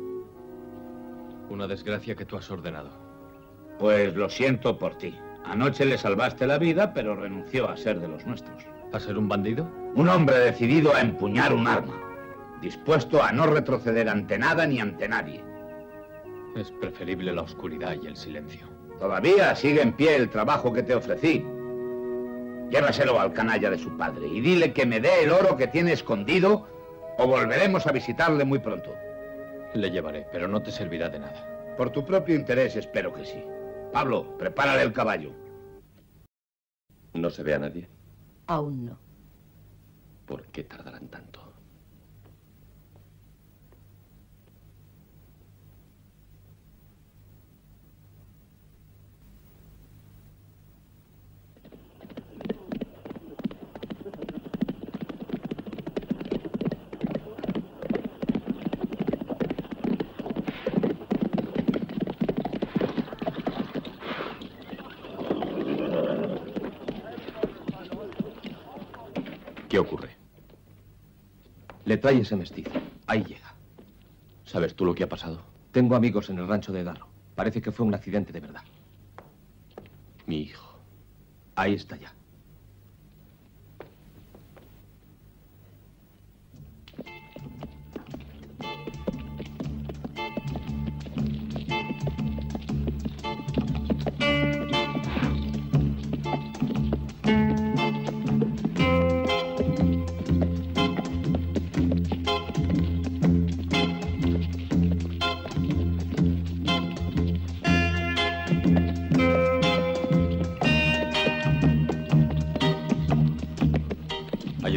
Una desgracia que tú has ordenado. Pues lo siento por ti. Anoche le salvaste la vida, pero renunció a ser de los nuestros. ¿A ser un bandido? Un hombre decidido a empuñar un arma. Dispuesto a no retroceder ante nada ni ante nadie. Es preferible la oscuridad y el silencio. Todavía sigue en pie el trabajo que te ofrecí. Llévaselo al canalla de su padre y dile que me dé el oro que tiene escondido o volveremos a visitarle muy pronto. Le llevaré, pero no te servirá de nada. Por tu propio interés, espero que sí. Pablo, prepárale el caballo. ¿No se ve a nadie? Aún no. ¿Por qué tardarán tanto? ¿Qué ocurre? Le trae ese mestizo. Ahí llega. ¿Sabes tú lo que ha pasado? Tengo amigos en el rancho de Darrow. Parece que fue un accidente de verdad. Mi hijo. Ahí está ya.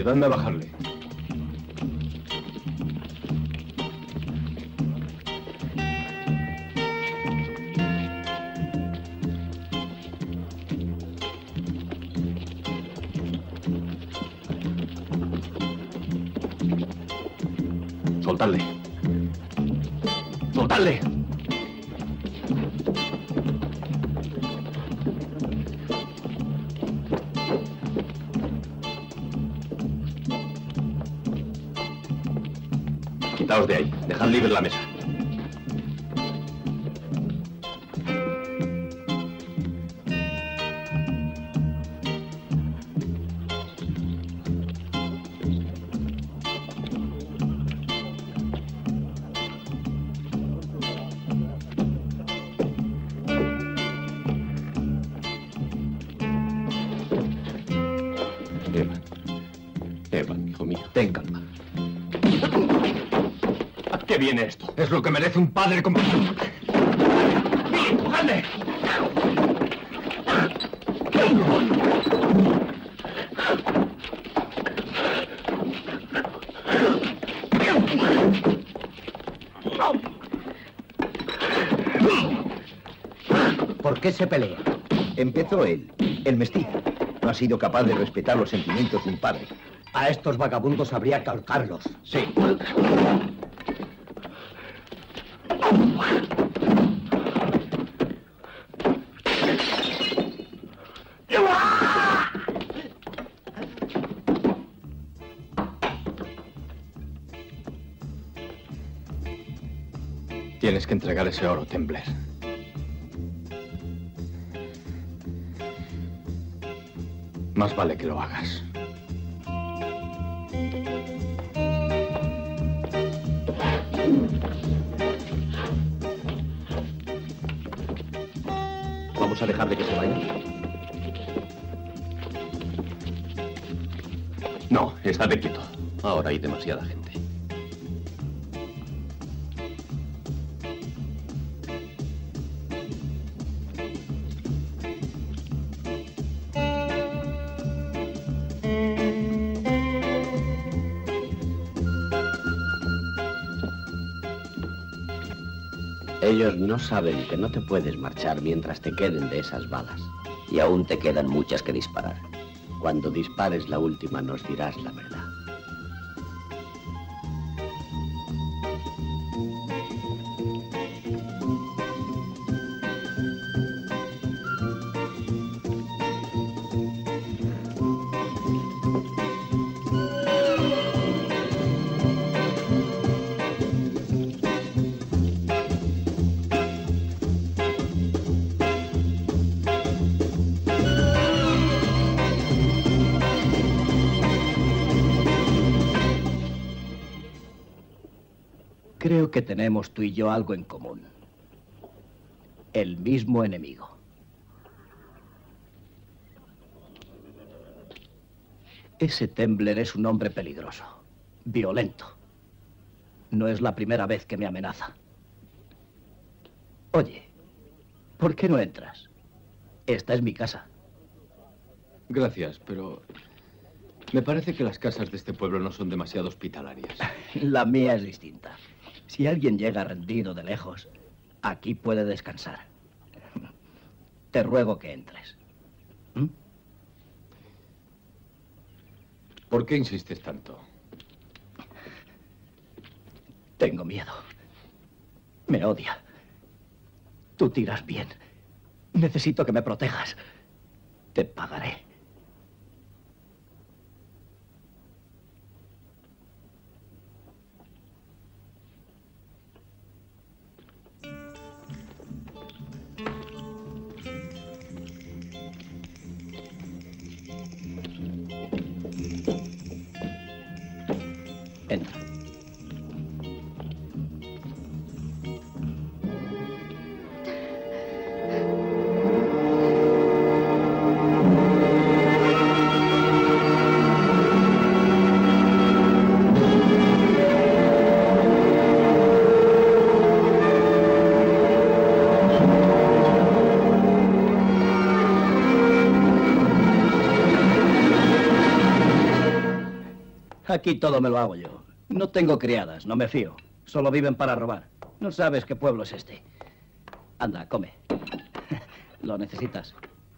ayudadme a bajarle. Soltadle. Soltadle. Quitaos de ahí. Dejad libre la mesa. Evan. Evan, hijo mío. Ten calma. ¿A qué viene esto? Es lo que merece un padre como... ¡Billy, empujadle! ¿Por qué se pelea? Empezó él, el mestizo. No ha sido capaz de respetar los sentimientos de un padre. A estos vagabundos habría que ahorcarlos. Sí. Tienes que entregar ese oro, Tembler. Más vale que lo hagas. ¿Vamos a dejarle que se vaya? No, estate quieto. Ahora hay demasiada gente. Ellos no saben que no te puedes marchar mientras te queden de esas balas. Y aún te quedan muchas que disparar. Cuando dispares la última nos dirás la verdad. Creo que tenemos tú y yo algo en común. El mismo enemigo. Ese Tembler es un hombre peligroso, violento. No es la primera vez que me amenaza. Oye, ¿por qué no entras? Esta es mi casa. Gracias, pero me parece que las casas de este pueblo no son demasiado hospitalarias. La mía es distinta. Si alguien llega rendido de lejos, aquí puede descansar. Te ruego que entres. ¿Mm? ¿Por qué insistes tanto? Tengo miedo. Me odia. Tú tiras bien. Necesito que me protejas. Te pagaré. Entra. Aquí todo me lo hago yo. No tengo criadas, no me fío. Solo viven para robar. No sabes qué pueblo es este. Anda, come. ¿Lo necesitas?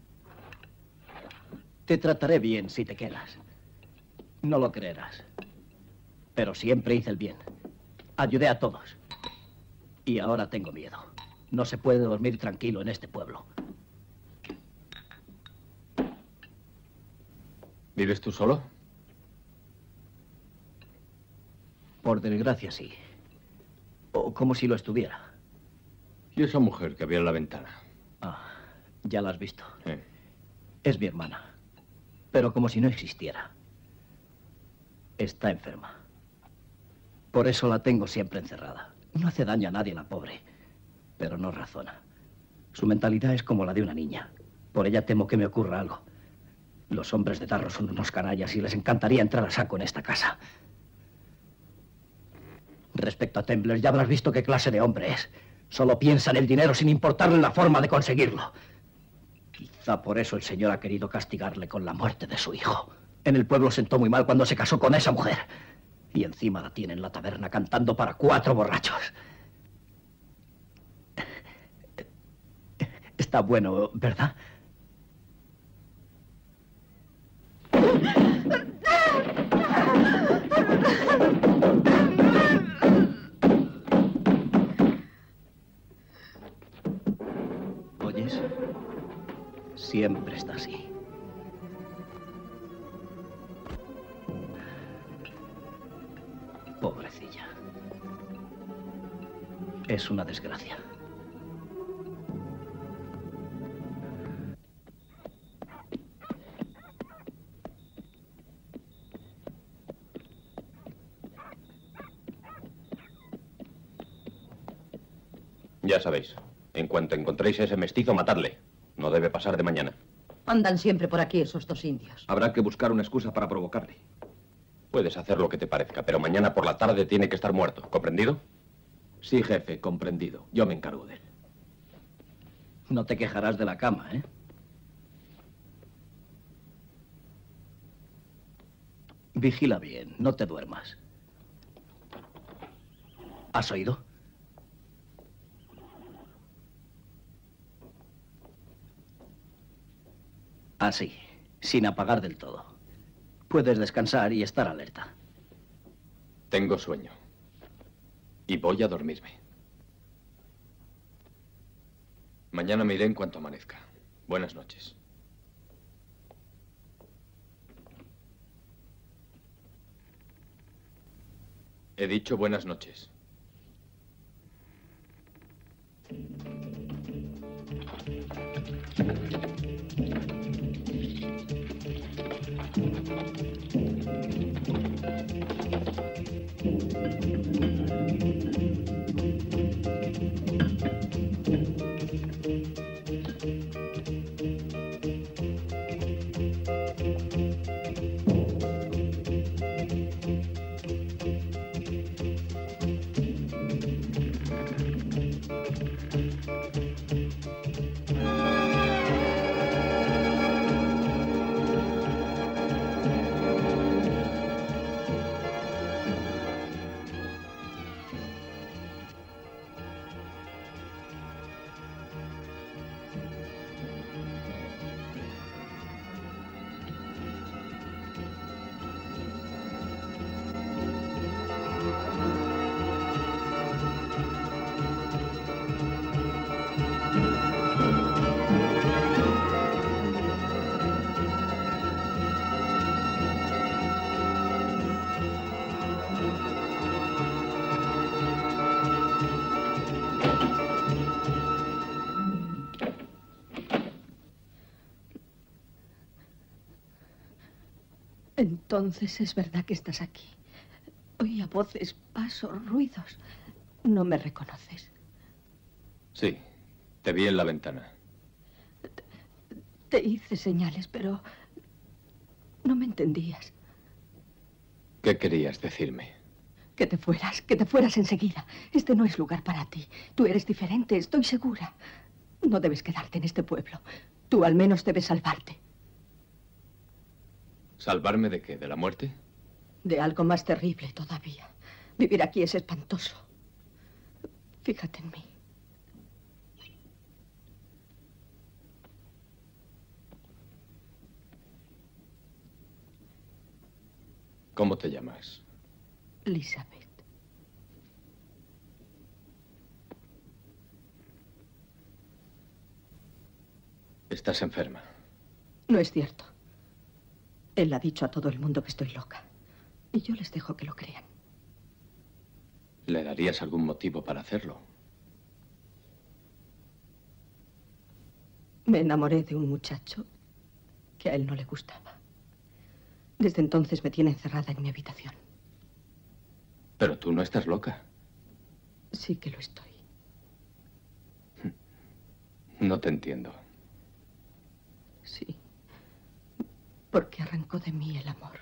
Te trataré bien si te quedas. No lo creerás. Pero siempre hice el bien. Ayudé a todos. Y ahora tengo miedo. No se puede dormir tranquilo en este pueblo. ¿Vives tú solo? Por desgracia, sí. O como si lo estuviera. ¿Y esa mujer que había en la ventana? Ah, ya la has visto. Eh. Es mi hermana. Pero como si no existiera. Está enferma. Por eso la tengo siempre encerrada. No hace daño a nadie la pobre, pero no razona. Su mentalidad es como la de una niña. Por ella temo que me ocurra algo. Los hombres de Darro son unos canallas y les encantaría entrar a saco en esta casa. Respecto a Tembler, ya habrás visto qué clase de hombre es. Solo piensa en el dinero sin importarle la forma de conseguirlo. Quizá por eso el señor ha querido castigarle con la muerte de su hijo. En el pueblo sentó muy mal cuando se casó con esa mujer. Y encima la tiene en la taberna cantando para cuatro borrachos. Está bueno, ¿verdad? ¿Oyes? Siempre está así. Pobrecilla. Es una desgracia. Ya sabéis, en cuanto encontréis a ese mestizo, matadle. No debe pasar de mañana. Andan siempre por aquí esos dos indios. Habrá que buscar una excusa para provocarle. Puedes hacer lo que te parezca, pero mañana por la tarde tiene que estar muerto. ¿Comprendido? Sí, jefe, comprendido. Yo me encargo de él. No te quejarás de la cama, ¿eh? Vigila bien, no te duermas. ¿Has oído? Así, sin apagar del todo. Puedes descansar y estar alerta. Tengo sueño. Y voy a dormirme. Mañana me iré en cuanto amanezca. Buenas noches. He dicho buenas noches. Entonces es verdad que estás aquí. Oía voces, pasos, ruidos. No me reconoces. Sí, te vi en la ventana. Te hice señales, pero no me entendías. ¿Qué querías decirme? Que te fueras, que te fueras enseguida. Este no es lugar para ti. Tú eres diferente, estoy segura. No debes quedarte en este pueblo. Tú al menos debes salvarte. ¿Salvarme de qué? ¿De la muerte? De algo más terrible todavía. Vivir aquí es espantoso. Fíjate en mí. ¿Cómo te llamas? Elizabeth. Estás enferma. No es cierto. Él ha dicho a todo el mundo que estoy loca. Y yo les dejo que lo crean. ¿Le darías algún motivo para hacerlo? Me enamoré de un muchacho que a él no le gustaba. Desde entonces me tiene encerrada en mi habitación. Pero tú no estás loca. Sí que lo estoy. No te entiendo. Sí. Porque arrancó de mí el amor.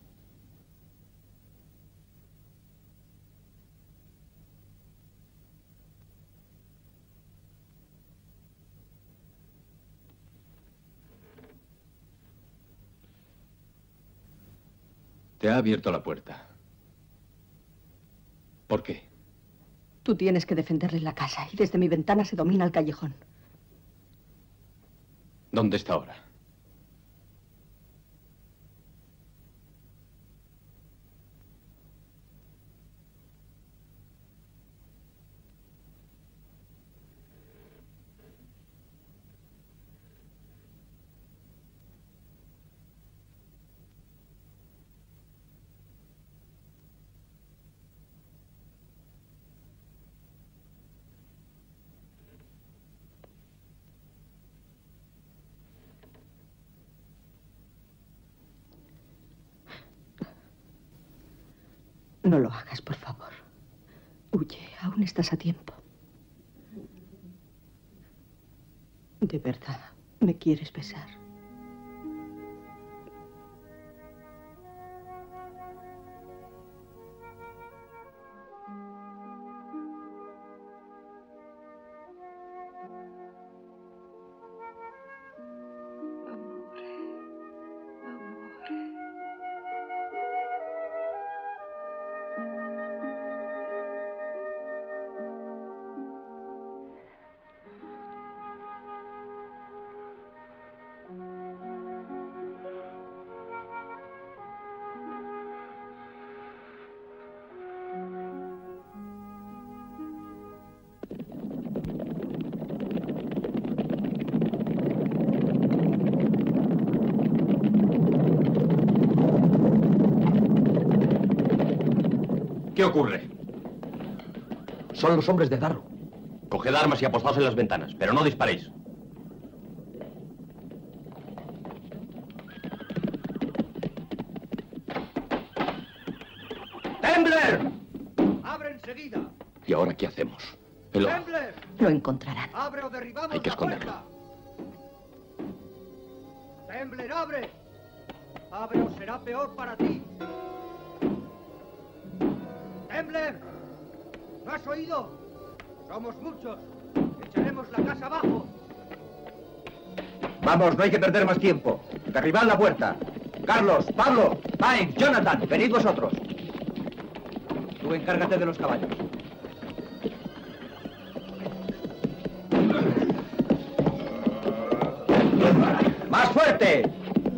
Te ha abierto la puerta. ¿Por qué? Tú tienes que defenderle la casa y desde mi ventana se domina el callejón. ¿Dónde está ahora? No lo hagas, por favor. Huye, aún estás a tiempo. ¿De verdad me quieres besar? ¿Qué ocurre? Son los hombres de Darrow. Coged armas y apostaos en las ventanas, pero no disparéis. ¡Tembler! ¡Abre enseguida! ¿Y ahora qué hacemos? El ojo. ¡Tembler! Lo encontrarán. ¡Abre o derribamos Hay que la esconderlo. puerta! ¡Tembler, abre! ¡Abre o será peor para ti! ¡Tembler! ¿No has oído? Somos muchos. Echaremos la casa abajo. Vamos, no hay que perder más tiempo. Derribad la puerta. Carlos, Pablo, Mike, Jonathan, venid vosotros. Tú encárgate de los caballos. ¡Más fuerte!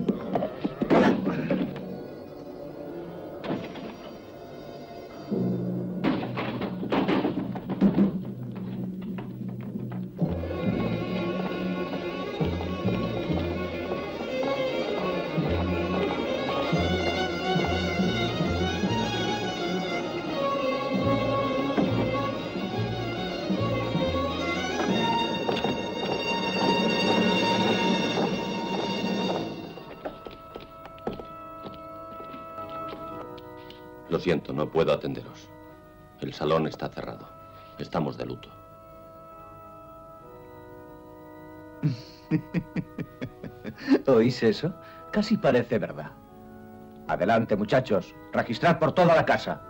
Lo siento, no puedo atenderos. El salón está cerrado. Estamos de luto. ¿Oís eso? Casi parece verdad. Adelante, muchachos. Registrad por toda la casa.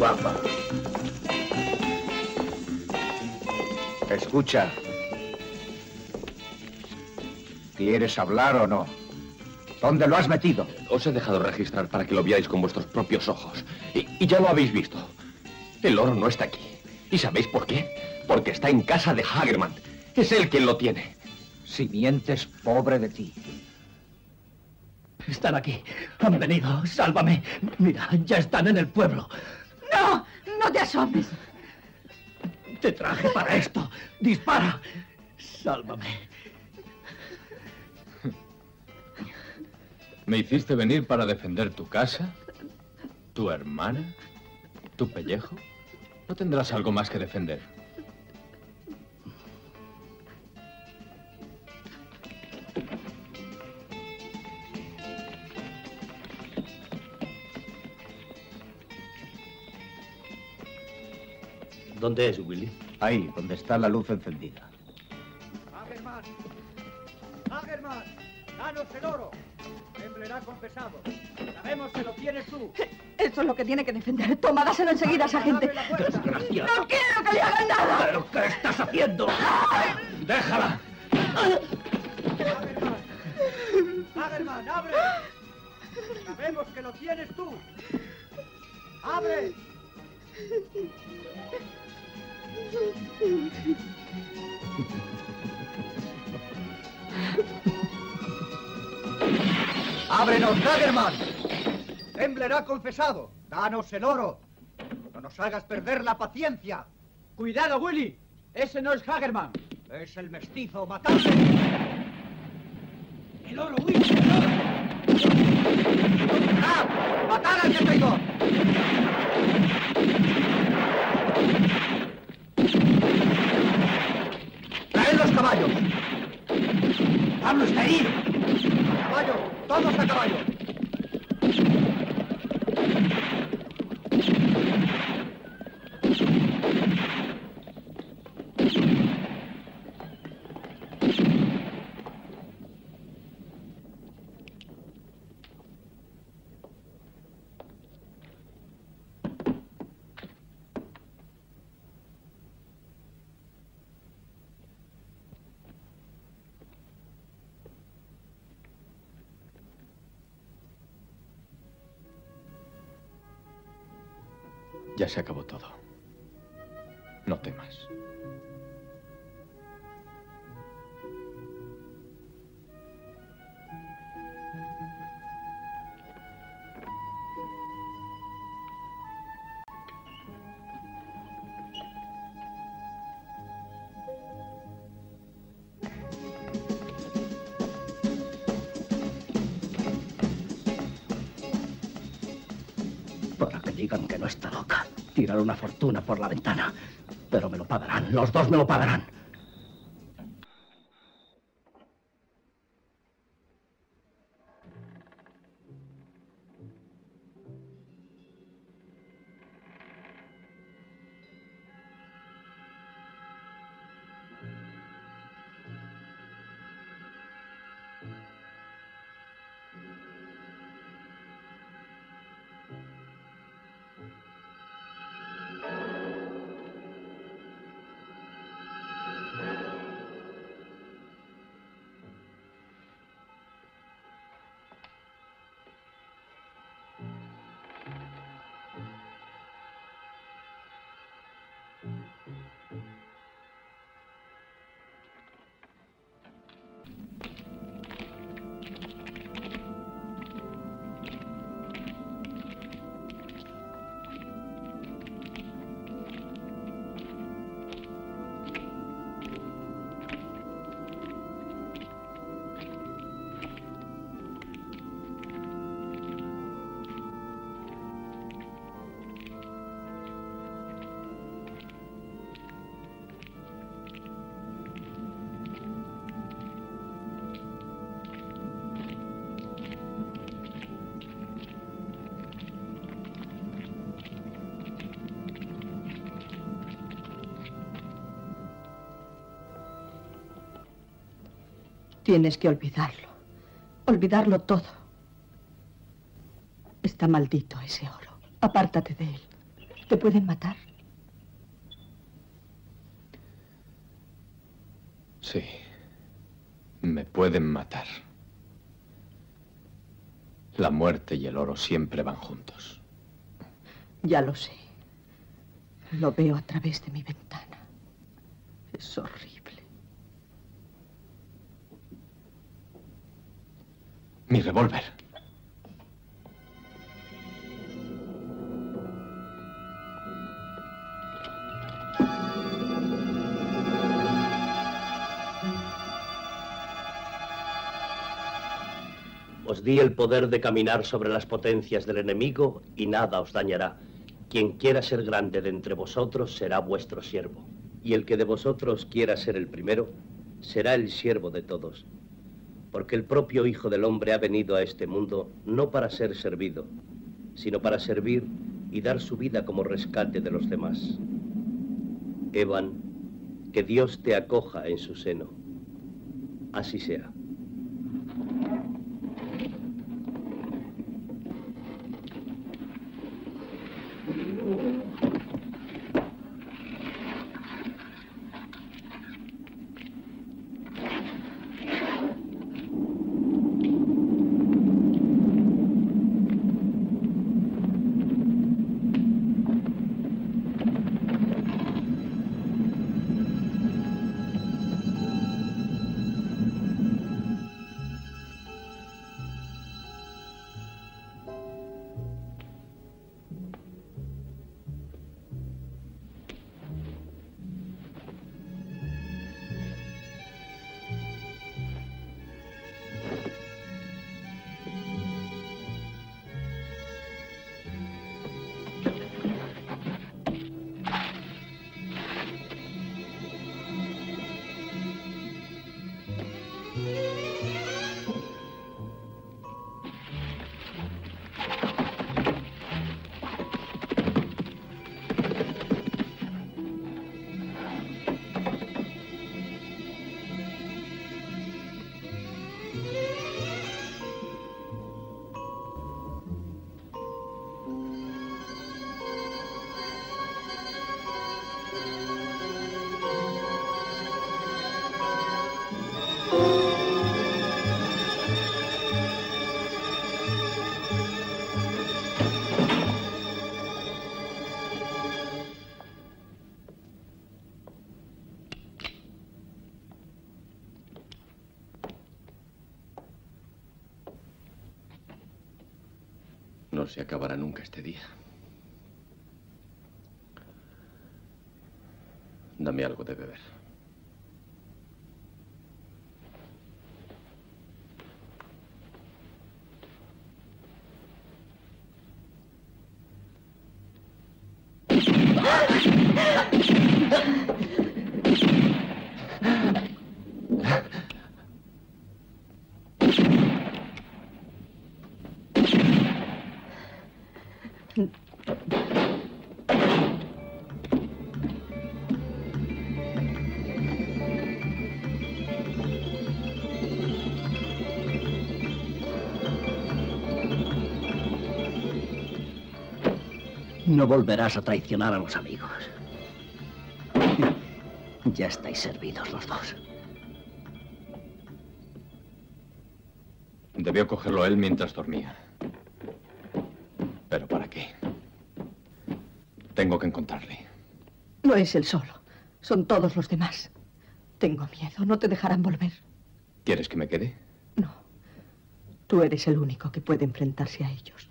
guapa. Escucha. ¿Quieres hablar o no? ¿Dónde lo has metido? Os he dejado registrar para que lo veáis con vuestros propios ojos. Y, y ya lo habéis visto. El oro no está aquí. ¿Y sabéis por qué? Porque está en casa de Hagerman. Es él quien lo tiene. Si mientes, pobre de ti. Están aquí. Han venido. Sálvame. Mira, ya están en el pueblo. ¡No! ¡No te asomes! Te traje para esto. ¡Dispara! Sálvame. ¿Me hiciste venir para defender tu casa? ¿Tu hermana? ¿Tu pellejo? ¿No tendrás algo más que defender? ¿Dónde es, Willy? Ahí, donde está la luz encendida. ¡Hagerman! ¡Hagerman! ¡Danos el oro! Temblerá confesado. Sabemos que lo tienes tú. Eso es lo que tiene que defender. Toma, dáselo enseguida a esa gente. ¡Desgraciado! ¡No quiero que le hagan nada! ¿Pero qué estás haciendo? ¡Déjala! ¡Hagerman, abre! Sabemos que lo tienes tú. ¡Abre! ¡Ábrenos, Hagerman! Tembler ha confesado. Danos el oro. No nos hagas perder la paciencia. Cuidado, Willy. Ese no es Hagerman. Es el mestizo. ¡Matadle! ¡El oro, Willy! ¡El oro! ¡Ah! ¡Matar al traidor! ¡Traed los caballos! ¡Pablo está herido! ¡A caballo! ¡Todos a caballo! Ya se acabó todo. No temas. Para que digan que no está loca. Tirar una fortuna por la ventana. Pero me lo pagarán. Los dos me lo pagarán. Tienes que olvidarlo. Olvidarlo todo. Está maldito ese oro. Apártate de él. ¿Te pueden matar? Sí. Me pueden matar. La muerte y el oro siempre van juntos. Ya lo sé. Lo veo a través de mi ventana. Es horrible. Mi revólver. Os di el poder de caminar sobre las potencias del enemigo y nada os dañará. Quien quiera ser grande de entre vosotros será vuestro siervo. Y el que de vosotros quiera ser el primero será el siervo de todos. Porque el propio Hijo del Hombre ha venido a este mundo no para ser servido, sino para servir y dar su vida como rescate de los demás. Evan, que Dios te acoja en su seno. Así sea. No se acabará nunca este día. Dame algo de beber. No volverás a traicionar a los amigos. Ya estáis servidos los dos. Debió cogerlo él mientras dormía. ¿Pero para qué? Tengo que encontrarle. No es él solo. Son todos los demás. Tengo miedo. No te dejarán volver. ¿Quieres que me quede? No. Tú eres el único que puede enfrentarse a ellos.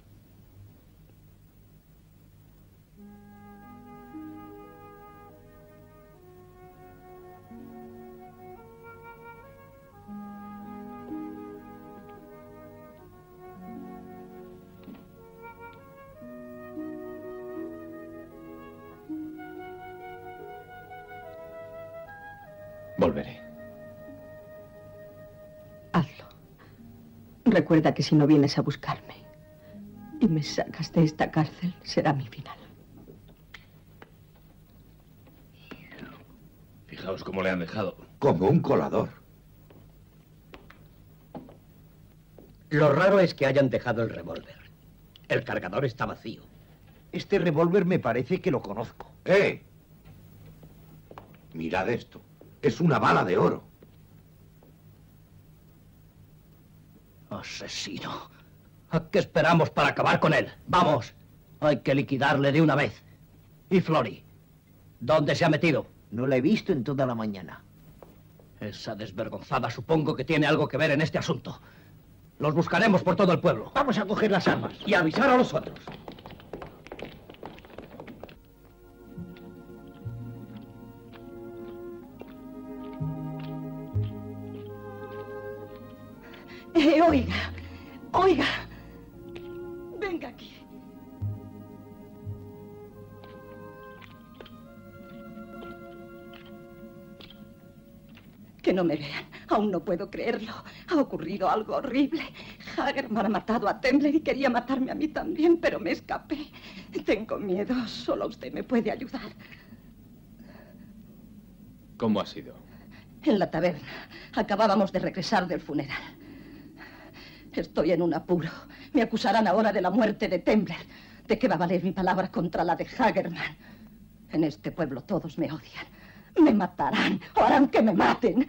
Volveré. Hazlo. Recuerda que si no vienes a buscarme y me sacas de esta cárcel, será mi final. Fijaos cómo le han dejado. Como un colador. Lo raro es que hayan dejado el revólver. El cargador está vacío. Este revólver me parece que lo conozco. ¡Eh! Mirad esto. Es una bala de oro. Asesino. ¿A qué esperamos para acabar con él? ¡Vamos! Hay que liquidarle de una vez. ¿Y Flori? ¿Dónde se ha metido? No la he visto en toda la mañana. Esa desvergonzada supongo que tiene algo que ver en este asunto. Los buscaremos por todo el pueblo. Vamos a coger las armas. Y avisar a los otros. Eh, oiga, oiga. Venga aquí. Que no me vean. Aún no puedo creerlo. Ha ocurrido algo horrible. Hagerman ha matado a Tembler y quería matarme a mí también, pero me escapé. Tengo miedo. Solo usted me puede ayudar. ¿Cómo ha sido? En la taberna. Acabábamos de regresar del funeral. Estoy en un apuro. Me acusarán ahora de la muerte de Tembler. ¿De qué va a valer mi palabra contra la de Hagerman? En este pueblo todos me odian. Me matarán o harán que me maten.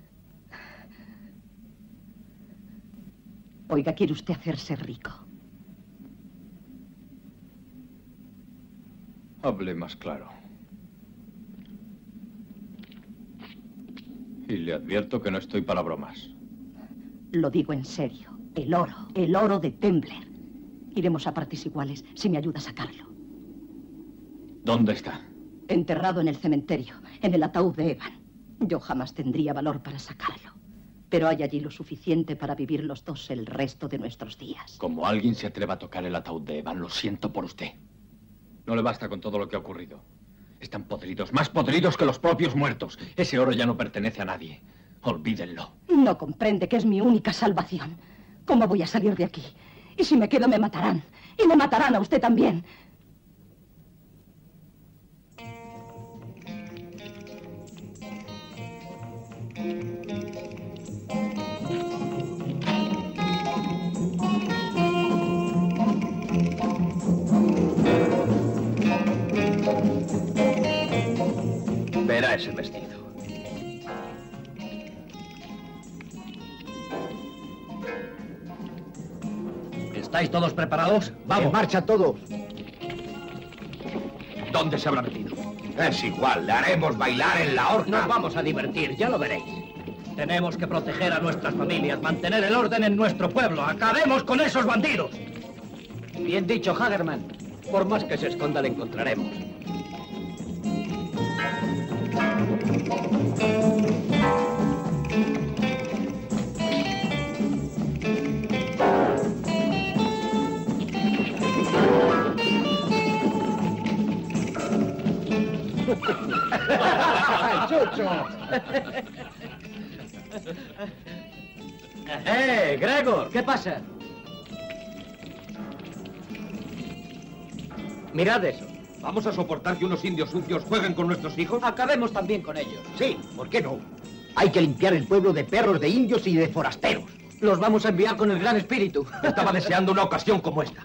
Oiga, ¿quiere usted hacerse rico? Hable más claro. Y le advierto que no estoy para bromas. Lo digo en serio. El oro, el oro de Tembler. Iremos a partes iguales si me ayuda a sacarlo. ¿Dónde está? Enterrado en el cementerio, en el ataúd de Evan. Yo jamás tendría valor para sacarlo. Pero hay allí lo suficiente para vivir los dos el resto de nuestros días. Como alguien se atreva a tocar el ataúd de Evan, lo siento por usted. No le basta con todo lo que ha ocurrido. Están podridos, más podridos que los propios muertos. Ese oro ya no pertenece a nadie. Olvídenlo. No comprende que es mi única salvación. ¿Cómo voy a salir de aquí? Y si me quedo me matarán. Y me matarán a usted también. Verá ese vestido. ¿Estáis todos preparados? ¡Vamos! ¡En marcha todos! ¿Dónde se habrá metido? Es igual, le haremos bailar en la horca. Nos vamos a divertir, ya lo veréis. Tenemos que proteger a nuestras familias, mantener el orden en nuestro pueblo. ¡Acabemos con esos bandidos! Bien dicho, Hagerman. Por más que se esconda, le encontraremos. ¡Chucho! ¡Eh, Gregor! ¿Qué pasa? Mirad eso. ¿Vamos a soportar que unos indios sucios jueguen con nuestros hijos? Acabemos también con ellos. Sí, ¿por qué no? Hay que limpiar el pueblo de perros, de indios y de forasteros. Los vamos a enviar con el gran espíritu. Estaba deseando una ocasión como esta.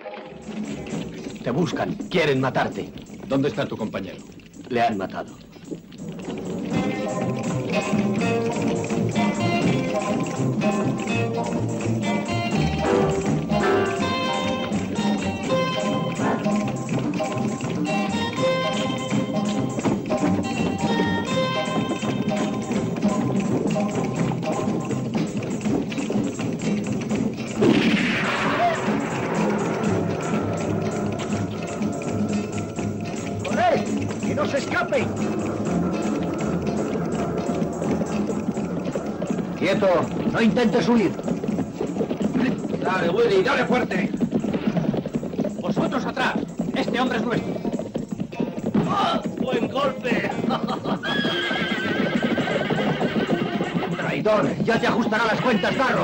Te buscan, quieren matarte. ¿Dónde está tu compañero? Le han matado. ¡No se escape! ¡Quieto! ¡No intentes huir! ¡Dale, Willy! ¡Dale fuerte! ¡Vosotros atrás! ¡Este hombre es nuestro! ¡Ah! ¡Buen golpe! ¡Traidor! ¡Ya te ajustará las cuentas, Darro!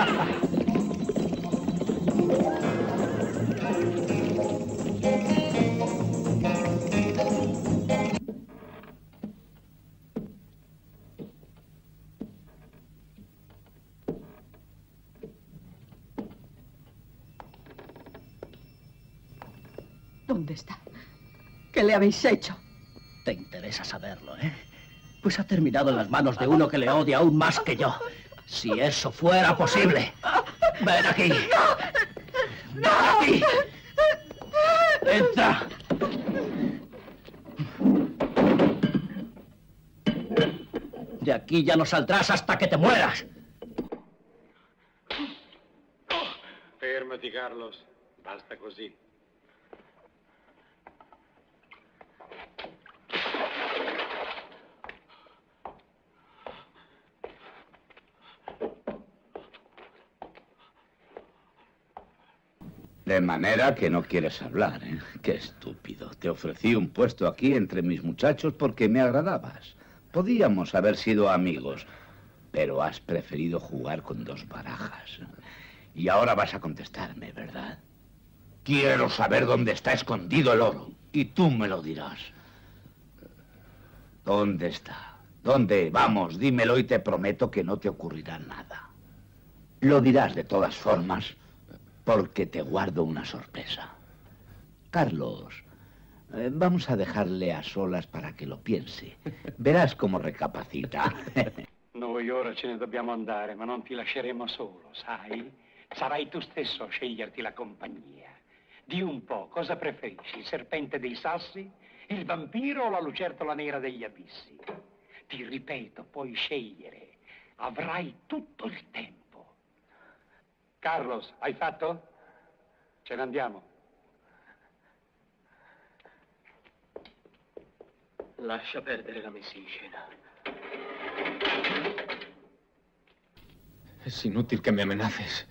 ¿Dónde está? ¿Qué le habéis hecho? Te interesa saberlo, ¿eh? Pues ha terminado en las manos de uno que le odia aún más que yo. Si eso fuera posible. ¡Ven aquí! ¡No! ¡Ven aquí! ¡Entra! De aquí ya no saldrás hasta que te mueras. Fermati, Carlos. Basta così. De manera que no quieres hablar, ¿eh? Qué estúpido. Te ofrecí un puesto aquí entre mis muchachos porque me agradabas. Podíamos haber sido amigos, pero has preferido jugar con dos barajas. Y ahora vas a contestarme, ¿verdad? Quiero saber dónde está escondido el oro. Y tú me lo dirás. ¿Dónde está? ¿Dónde? Vamos, dímelo y te prometo que no te ocurrirá nada. Lo dirás de todas formas, porque te guardo una sorpresa. Carlos, eh, vamos a dejarle a solas para que lo piense. Verás cómo recapacita. Noi ora ce ne dobbiamo andare, ma non ti lasceremo solo, sai? Sarai tu stesso a sceglierti la compagnia. Di un po', cosa preferisci? Il serpente dei sassi, il vampiro o la lucertola nera degli abissi? Ti ripeto, puoi scegliere. Avrai tutto il tempo. Carlos, hai fatto? Ce ne andiamo. Lascia perdere la messa in scena. Es inútil que me amenaces.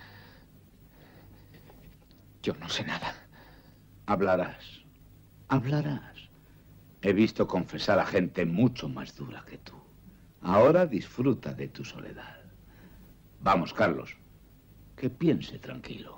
Yo no sé nada. Hablarás. Hablarás. He visto confesar a gente mucho más dura que tú. Ahora disfruta de tu soledad. Vamos, Carlos. Que piense tranquilo.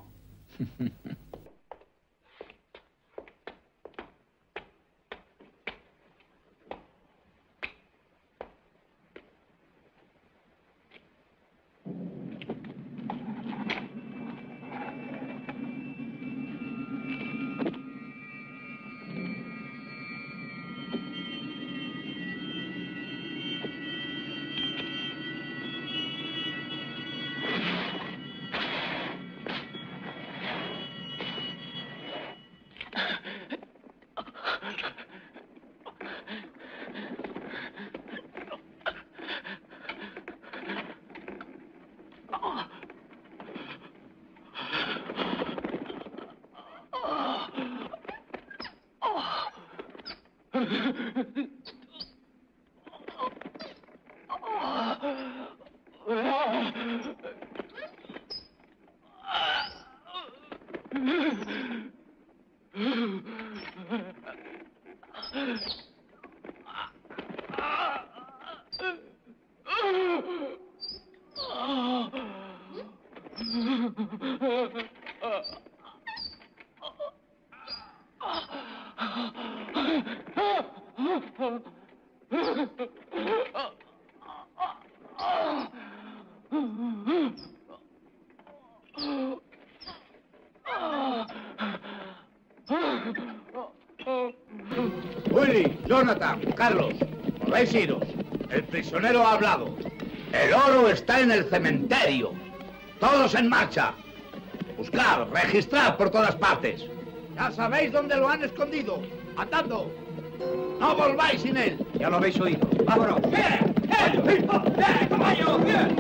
Willy, Jonathan, Carlos, podéis iros. El prisionero ha hablado. El oro está en el cementerio. Todos en marcha. Buscad, registrad por todas partes. Ya sabéis dónde lo han escondido. ¡Andando! ¡No volváis sin él! Ya lo habéis oído. ¡Vámonos! ¡Eh! ¡Eh! ¡Eh! ¡Caballo! ¡Eh!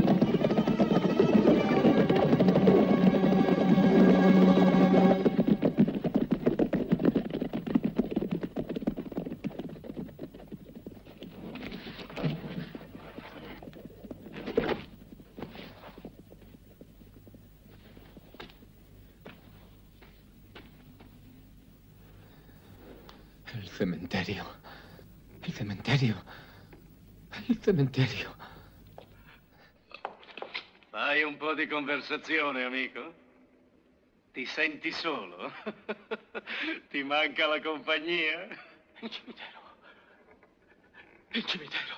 cementerio. El cementerio. Il cementerio. Fai un po' di conversazione, amico. Ti senti solo? Ti manca la compagnia? Il cimitero. Il cimitero.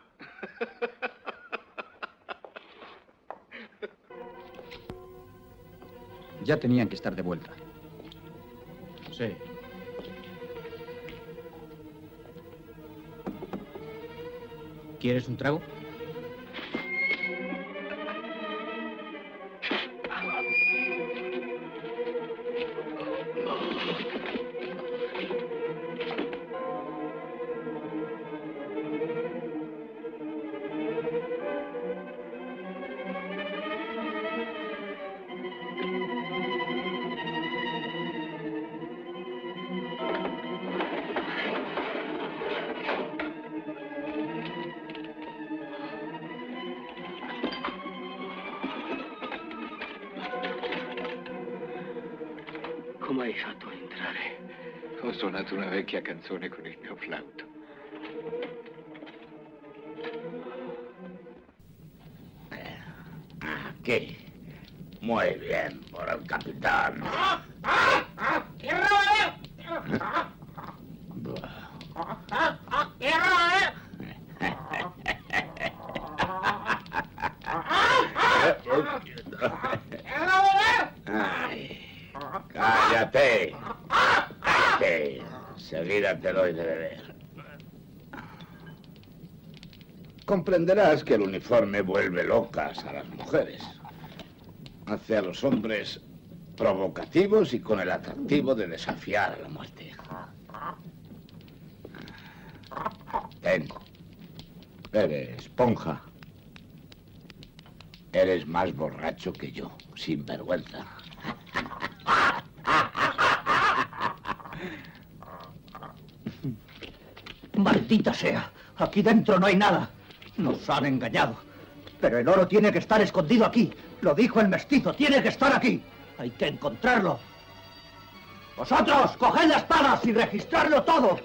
Ya tenían que estar de vuelta. Sí. ¿Quieres un trago? Come hai fatto a entrare? Ho suonato una vecchia canzone con il mio flauto. Aquí. Muy bien, por el capitán. Ay, cállate. Cállate. Enseguida te doy de beber. Comprenderás que el uniforme vuelve locas a las mujeres. Hace a los hombres provocativos y con el atractivo de desafiar a la muerte. Ten. Bebe, esponja. Eres más borracho que yo, sin vergüenza. ¡Maldita sea! Aquí dentro no hay nada. Nos han engañado. Pero el oro tiene que estar escondido aquí. Lo dijo el mestizo, tiene que estar aquí. Hay que encontrarlo. ¡Vosotros, coged las palas y registrarlo todo!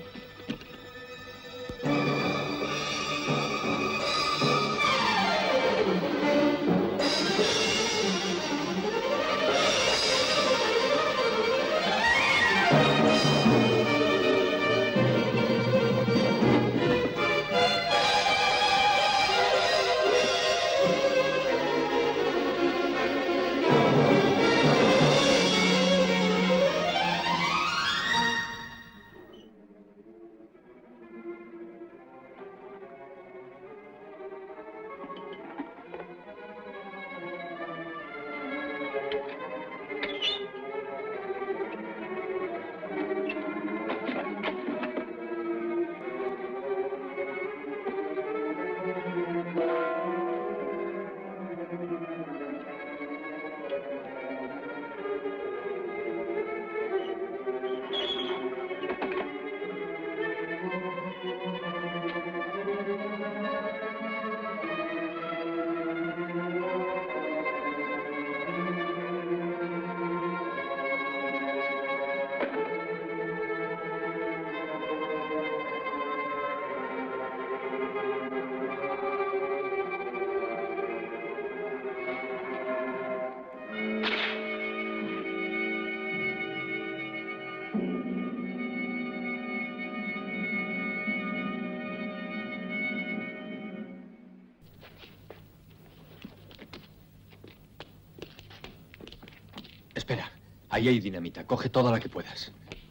Espera, ahí hay dinamita. Coge toda la que puedas.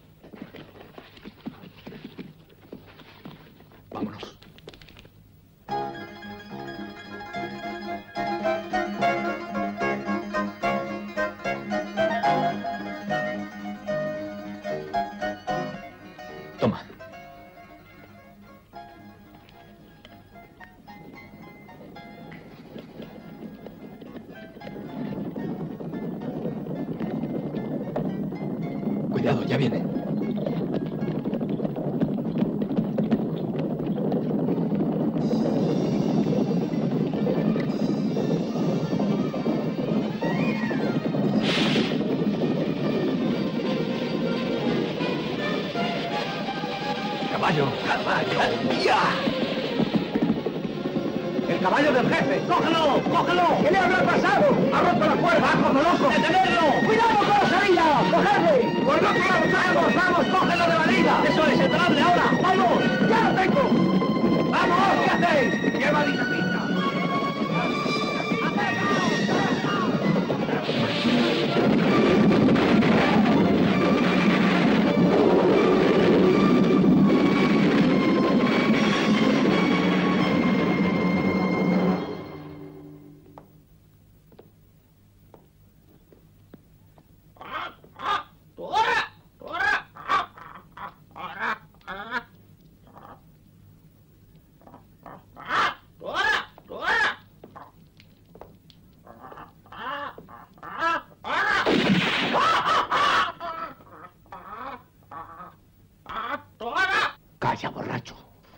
Vámonos. Toma. Cuidado, ya viene. ¡Ya! ¡El caballo del jefe! ¡Cógelo! ¡Cógelo! ¿Qué le habrá pasado? ¡Ha roto la cuerda! ¡Va como loco! ¡Detenerlo! ¡Cuidado con la salida! ¡Cogerle! ¡Por otro lado! ¡Vamos, vamos! ¡Cógelo de la liga! ¡Eso es! ¡Entrable ahora! ¡Vamos! ¡Ya lo tengo! ¡Vamos! ¿Qué hacéis? ¡Lleva dinamita! Calla, borracho.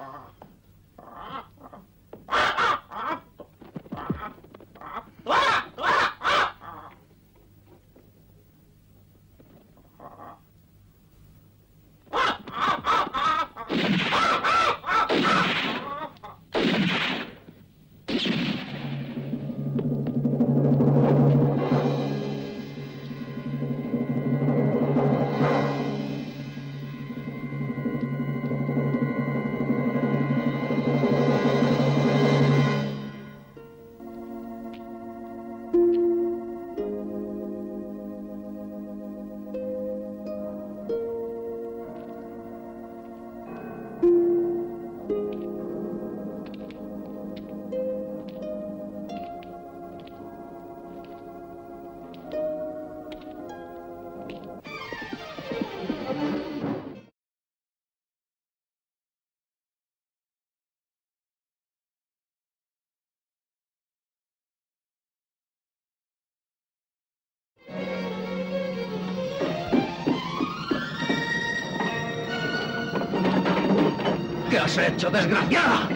¿Qué has hecho, desgraciada?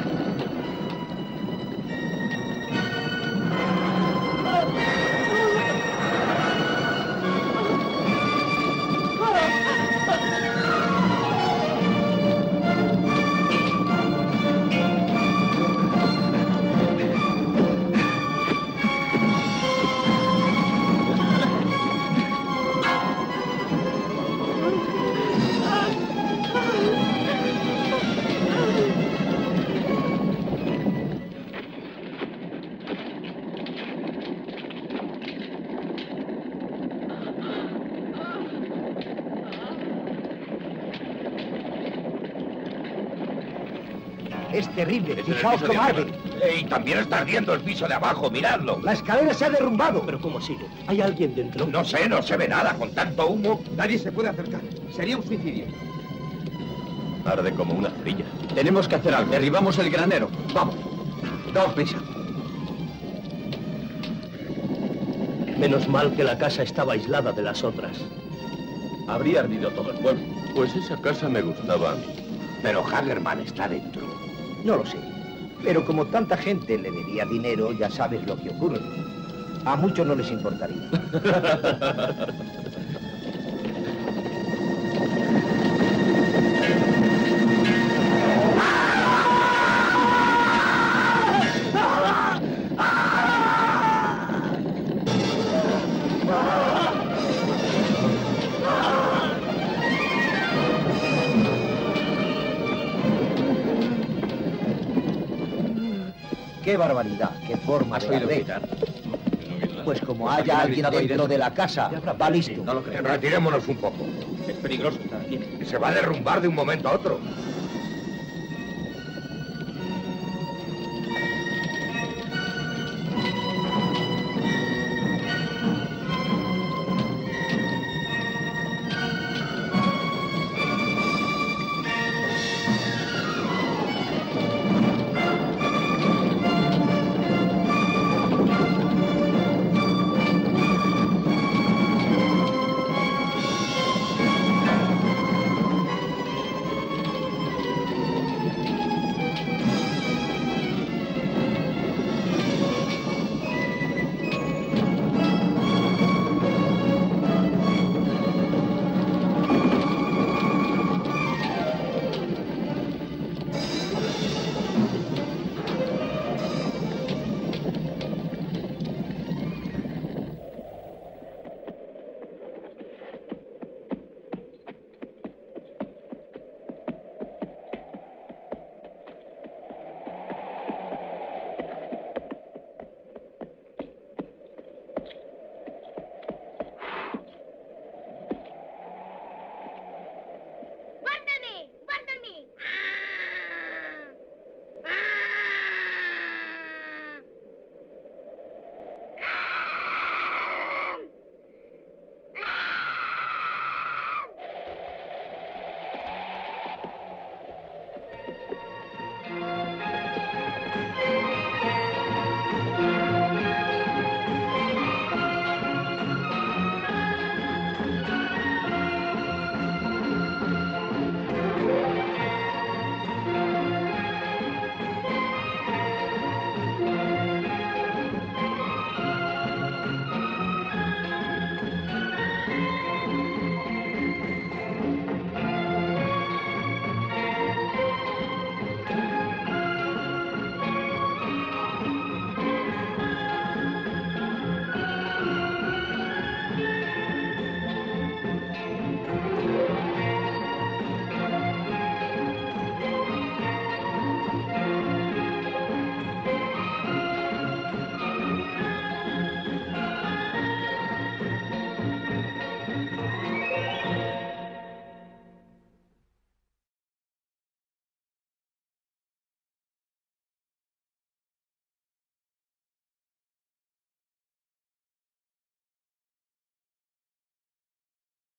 Es terrible. Fijaos cómo arde. Y también está ardiendo el piso de abajo, miradlo. La escalera se ha derrumbado. ¿Pero cómo sigue? ¿Hay alguien dentro? No sé, no se ve nada con tanto humo. Nadie se puede acercar. Sería un suicidio. Arde como una cerilla. Tenemos que hacer algo. Derribamos el granero. Vamos. Daos prisa. Menos mal que la casa estaba aislada de las otras. Habría ardido todo el pueblo. Pues esa casa me gustaba a mí. Pero Hagerman está dentro. No lo sé. Pero como tanta gente le debía dinero, ya sabes lo que ocurre. A muchos no les importaría. ¡Qué barbaridad! ¡Qué forma de arder! Pues como haya alguien dentro de la casa, va listo. No lo creo. Retirémonos un poco. Es peligroso. Se va a derrumbar de un momento a otro.